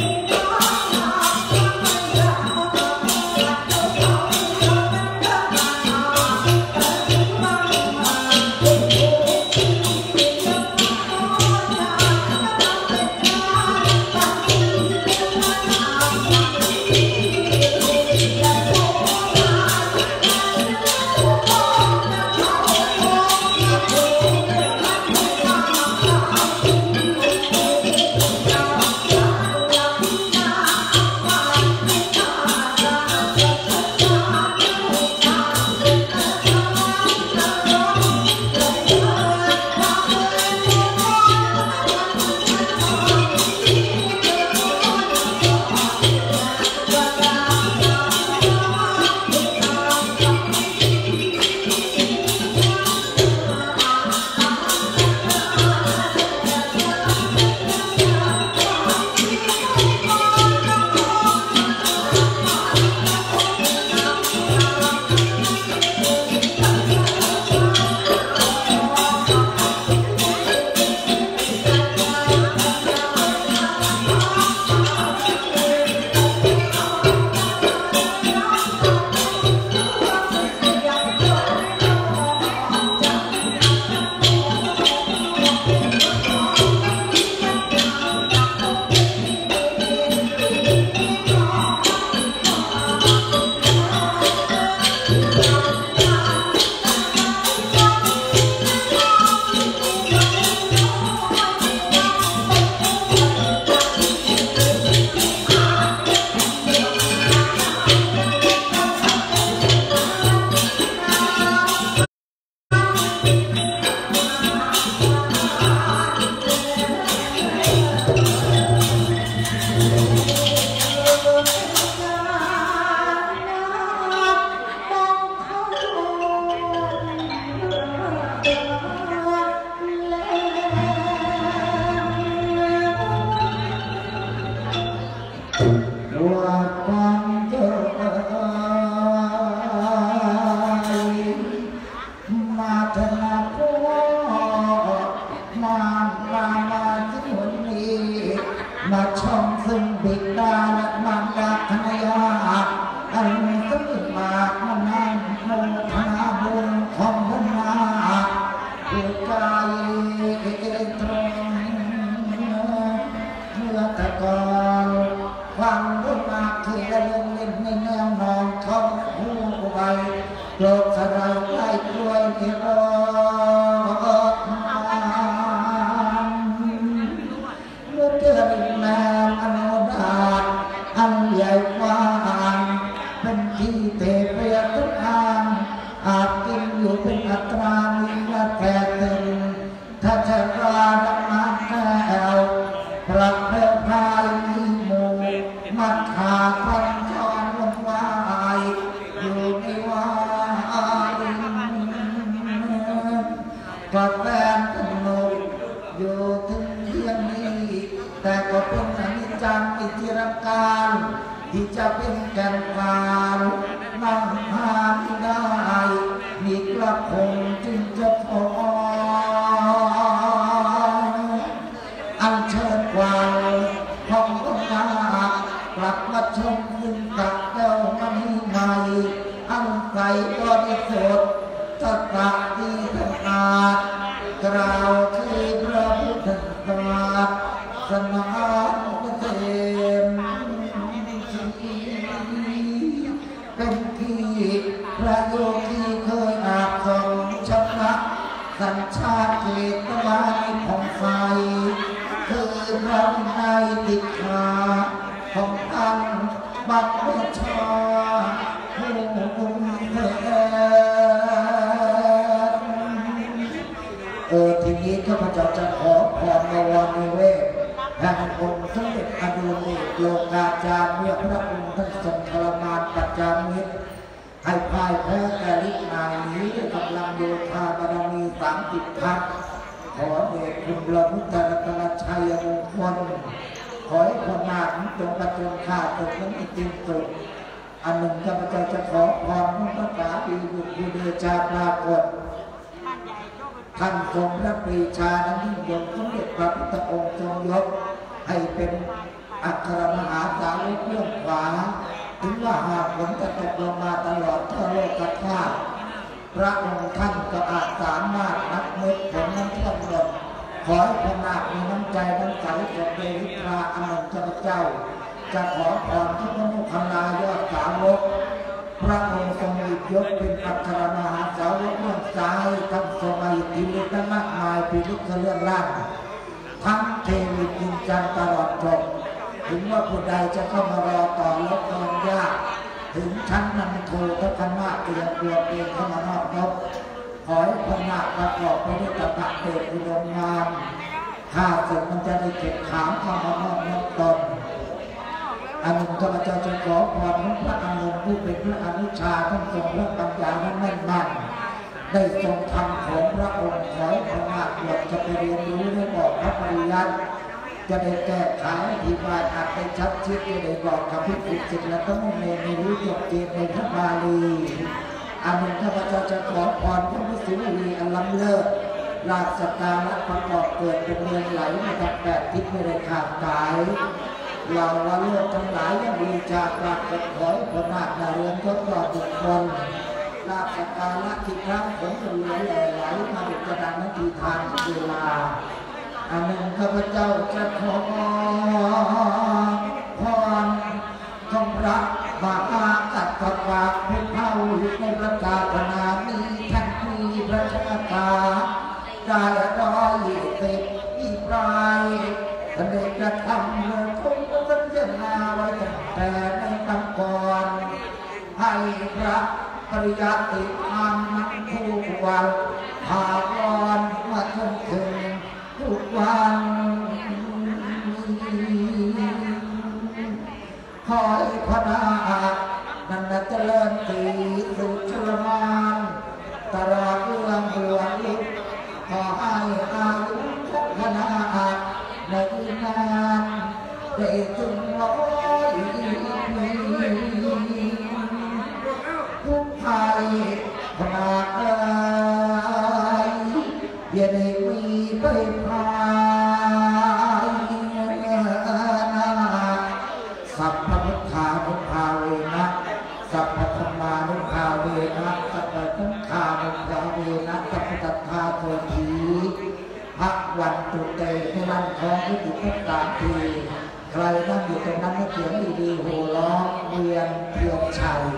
กรความรู้มากที่ระลึกเล่นในแนวนอนท้องหูไว้โลกสลายใกล้กล้วยที่รอเมื่อเจอแนวอนุดาตอันใหญ่กว้างเป็นที่เทเปียทุกทางอาจกินอยู่เป็นอัตรามีและแก่ตึงถ้าจะราดังน้ำแก้วปรับเพื่อพายมีหมูมัดขาพันจรลงวายอยู่ในวายก็แฟนสนุกอยู่ถึงเที่ยงนี้แต่ก็เป็นอนิจจังอิทธิรการที่จะเป็นแก่นกลางนั่งหาไม่ได้มีกระพงจึงจะพออันเชิญกวางห้องต้องนากลับมาชมขึ้นกับแก้วมันใหม่อันใสบริสุทธิ์จัดตักดีขนาดกล่าวคือพระพุทธศาสนาเต็มเป็นที่พระโยคีเคยอาบส่งชำระสัญชาติเจตวานิของไฟคือพระวินัยติขาของท่านบัพพชาผู้เถิดเออทีนี้ข้าพเจ้าจะขอพรในวันนิเวศแห่งองค์สมเด็จอดุลเดชโลกาจารย์เมื่อพระองค์ท่านทรงทรมานปัจจามิตรให้พ่ายแพ้แก่ฤทธิ์นายนี้ด้วยกำลังโยธาบารมีสามสิบทัศขอเดชคุณพระพุทธรัตนชัยมงคลขอให้ความนาคจงประจงข้าตกนั้นจริงสุดอันหนึ่งข้าพเจ้าจะขอพรพระพระสารีบุตรเดชาปรากฏท่านทรงพระปรีชานั้นยิ่งยงสมเด็จพระพุทธองค์ทรงยกให้เป็นอัครมหาสาวกเรื่องขวาถึงว่าหากฝนจะตกลงมาตลอดทั่วโลกธาตุพระองค์ท่านก็อาจสามารถนับเม็ดฝนนั้นท่วมหมดขอให้พระนาคมีน้ำใจน้ำใสแก่เดวิตราอนันตเจ้าจะขอพรที่พระมุขลายอดสาวกพระองค์ทรงหยิบยกเป็นอัครมหาสาวกเรื่องซ้ายทั้งทรงอิทธิฤทธิ์มากมายพิลึกเรื่องล่างทั้งเทวิจินจันตลอดจบถึงว่าผู้ใดจะเข้ามารอต่อลบนอนยากถึงชั้นนันโททัพนาเตรียมตัวเองเข้ามานอกนบขอให้พระนาคประกอบไปด้วยตบะเดชอุดมงามข้าศึกมันจะได้เก็บขามเข้ามานอกนบตนอันหนึ่งข้าพเจ้าจะขอพรของพระอานนท์ผู้เป็นพระอนุชาท่านทรงพระปัญญานั้นแม่นมั่นได้ทรงทำของพระองค์ขอให้พระนาคบวชจะไปเรียนรู้ได้บอกพระปริยัติจะได้แก้ไขอธิบายอาจได้ชัดชิดจะได้บอกกับพิจิตจิตและทั้งมุ่งเน้นในรู้จบเจนในพระบาลีอันหนึ่งข้าพเจ้าจะขอพรพระพุทธวีอันล้ำเลิศราชการและประกอบเกิดเป็นเมืองไหลมาจากแปดทิศไม่ได้ขาดสายเราว่าเลือดทั้งหลายยังมีจากปรากฏขอให้พระนาคนาเรือนก็ต่อทุกคนราชการและที่ครั้งผมจะเรือไหลมาดุจดังนาทีทางเวลาอันหนึ่งข้าพเจ้าจะขอพรของพระบาทกัตถวาเพชรเผาในพระศาสนานี้ท่านมีพระชาตาได้ร้อยสิบอีปลายท่านได้กระทำเรื่องคงต้องเจรนาไว้ตั้งแต่ในคำก่อนให้พระปริยัติธรรมคู่วันพาก่อนมาจนถึงทุกวันขอให้พระนาคนั้นเจริญตีสุขชลมานตลอดเรื่องบวชลุกขอให้อายุพระนาคในนานได้ถึงร้อยปีทุกภัยพระนาคอย่าได้มีไปพายนาสัพพพุทธานุภาเวนะสัพพธรรมานุภาเวนะสัพพสังฆานุภาเวนะสัพพตัทธาโสธีพักวันตุเตในวันของวิถุพักกาทีใครรนั่งอยู่ตรงนั้นให้เสียงดีๆโห่ร้องเวียนเทียนชัย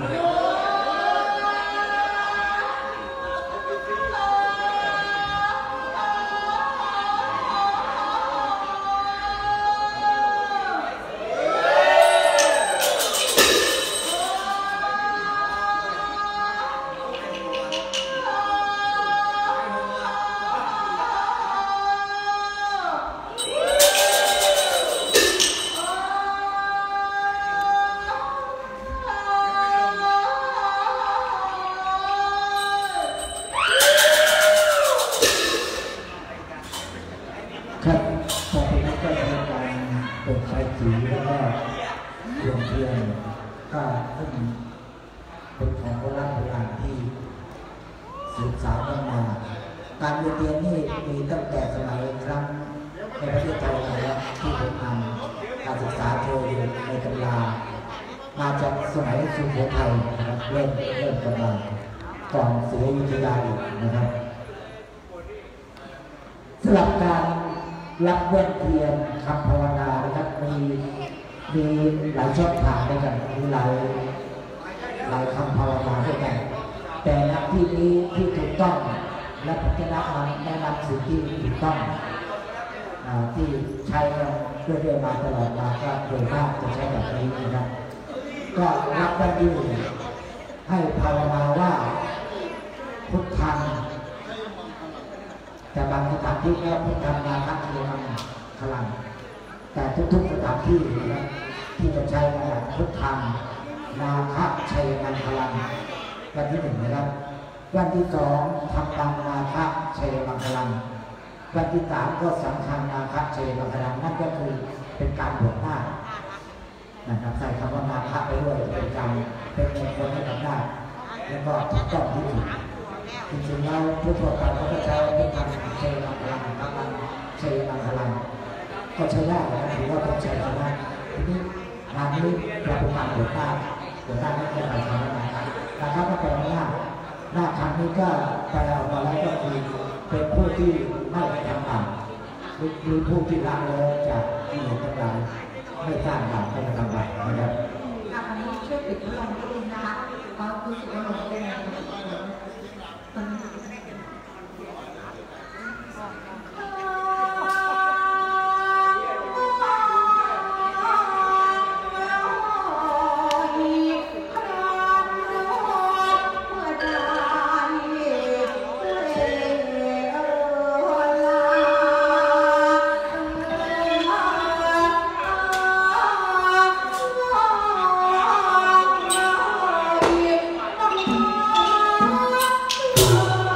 ครับต่อไปนี้ก็จะเป็นการเปิดไฟสีแล้วก็ดวงเทียนก็ซึ่งเป็นของโบราณโบราณที่สืบสานกันมาการเรียนเรียนนี่มีตั้งแต่สมัยครั้งในประเทศไทยแล้วที่ผมทำการศึกษาโชว์อยู่ในตำรามาจากสมัยสุโขทัยนะครับเริ่มเริ่มกันมาก่อนศรีอยุธยาอีกนะครับสำหรับการรับเว้นเทียนคำภาวนานะครับมีมีหลายช่องทางด้วยกันมีหลายหลายคำภาวนาด้วยกันแต่ณที่นี้ที่ถูกต้องและพัฒนามาแนะนำสิ่งที่ถูกต้องที่ใช้กันเรื่อยๆมาตลอดมาก็โดยมากจะใช้แบบนี้นะครับก็รับได้ดีให้ภาวนาว่าพุทธังแต่บางสถานที่ก็พุทธังนาคัจเชมังคลังแต่ทุกๆสถานที่นะครับที่จะใช้แบบพุทธังนาคัจเชมังคลังวันที่หนึ่งนะครับวันที่สองทำตังนาคัจเชมังคลังวันที่สามก็สังฆังนาคัจเชมังคลังนั่นก็คือเป็นการบวชหน้านะครับใส่คำว่านาคัจไปด้วยเป็นการเป็นมงคลให้กับหน้าแล้วก็ถูกต้องที่ถูกจริงๆแล้วผู้ทั่วไปเขาก็ใช้พุทธังเชมังคลังทำตังเชมังคลังก็ใช้ได้นะถือว่าเป็นชัยชนะทีนี้งานนี้เราเป็นการบวชหน้าบวชหน้าไม่ใช่การทำอะไรนะครับก็แปลว่าหน้าครั้งนี้ก็แปลออกมาแล้วก็คือเป็นผู้ที่ไม่ทำบาปหรือผู้ที่ละเลยจากที่หลงทั้งหลายไม่สร้างบาปไม่ทำบาปนะครับอันนี้ช่วยปิดพัดลมนิดนึงนะคะเพราะรู้สึกว่าลมเป็น Thank you.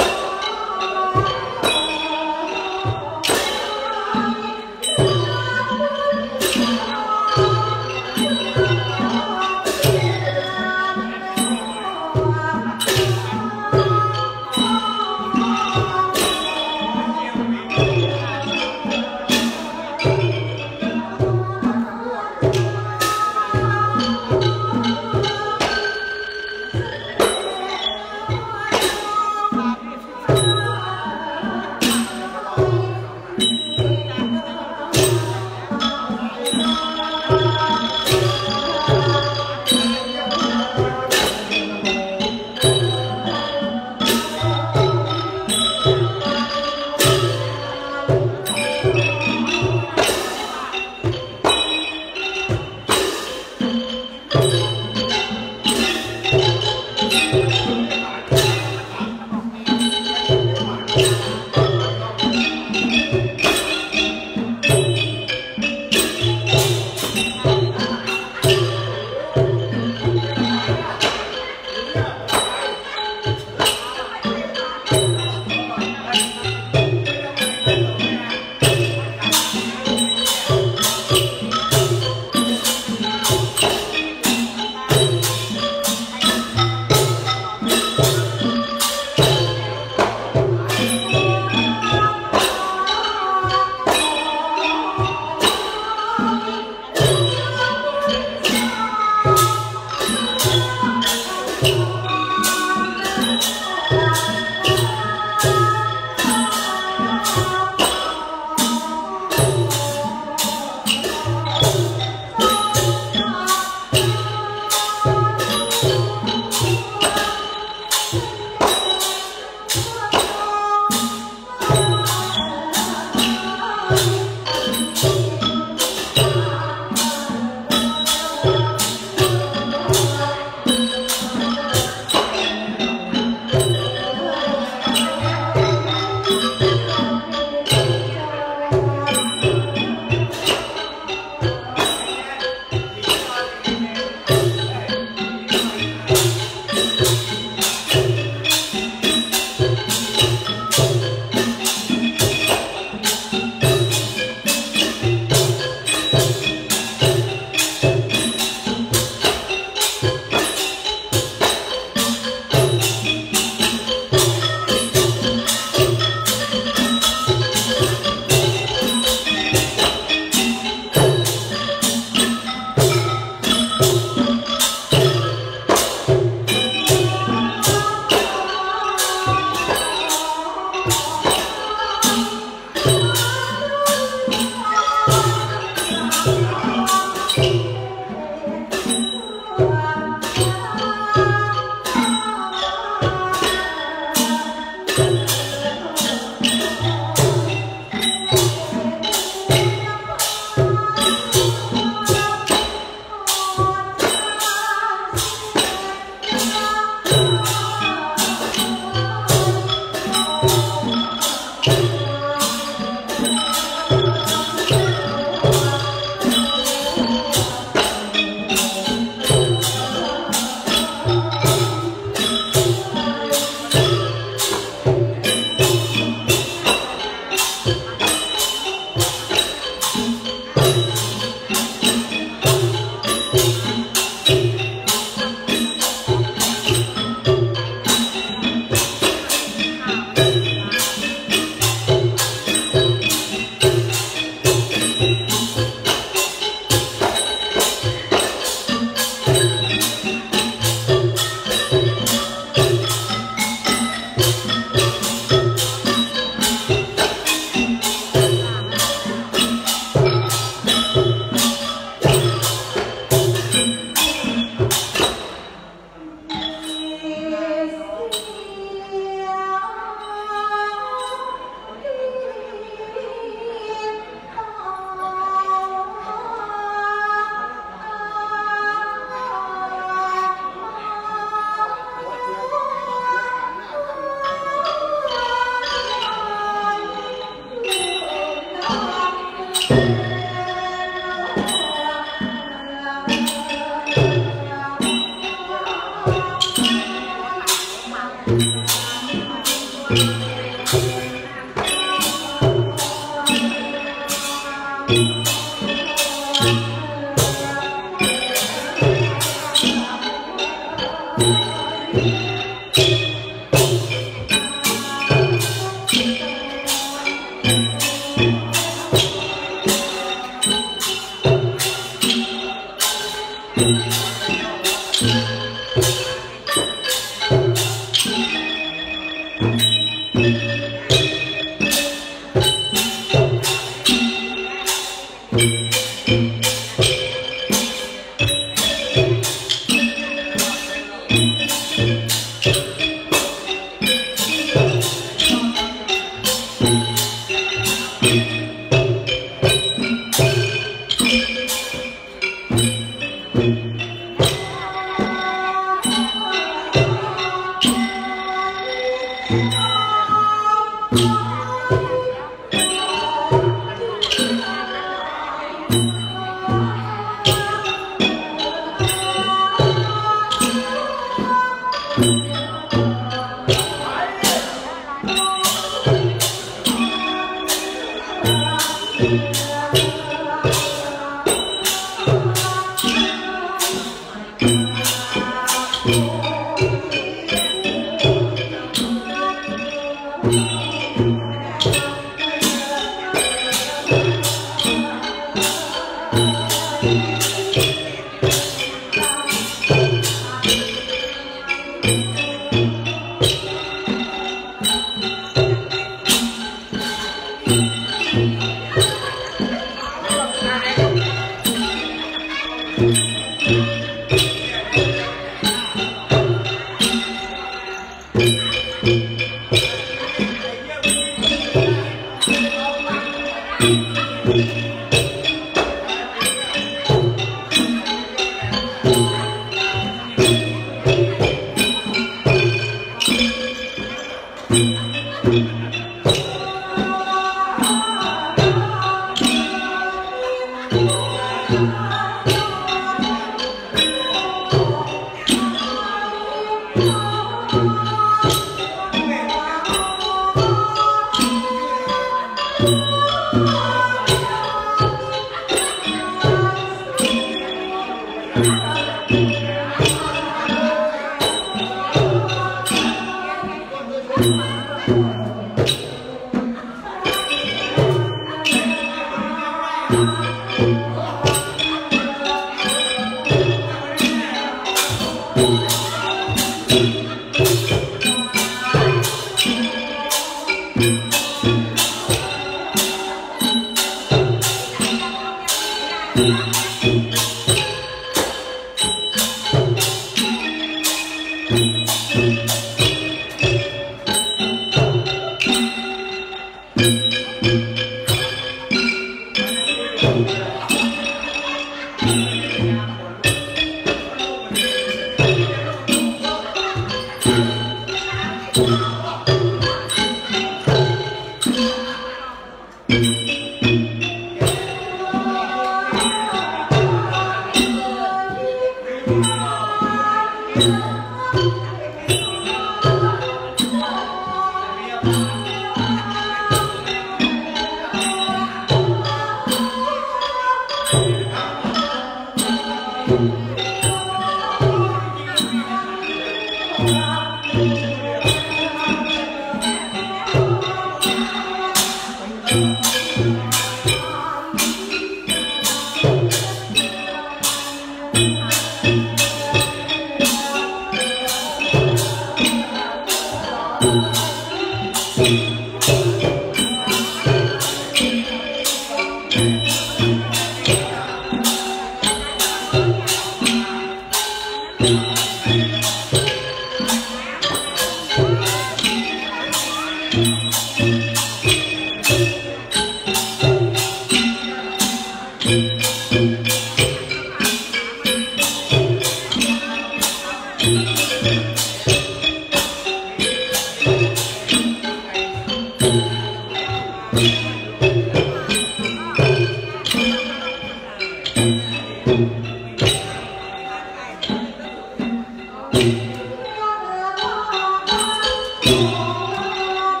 Hãy subscribe cho kênh Ghiền Mì Gõ để không bỏ lỡ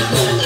Thank you.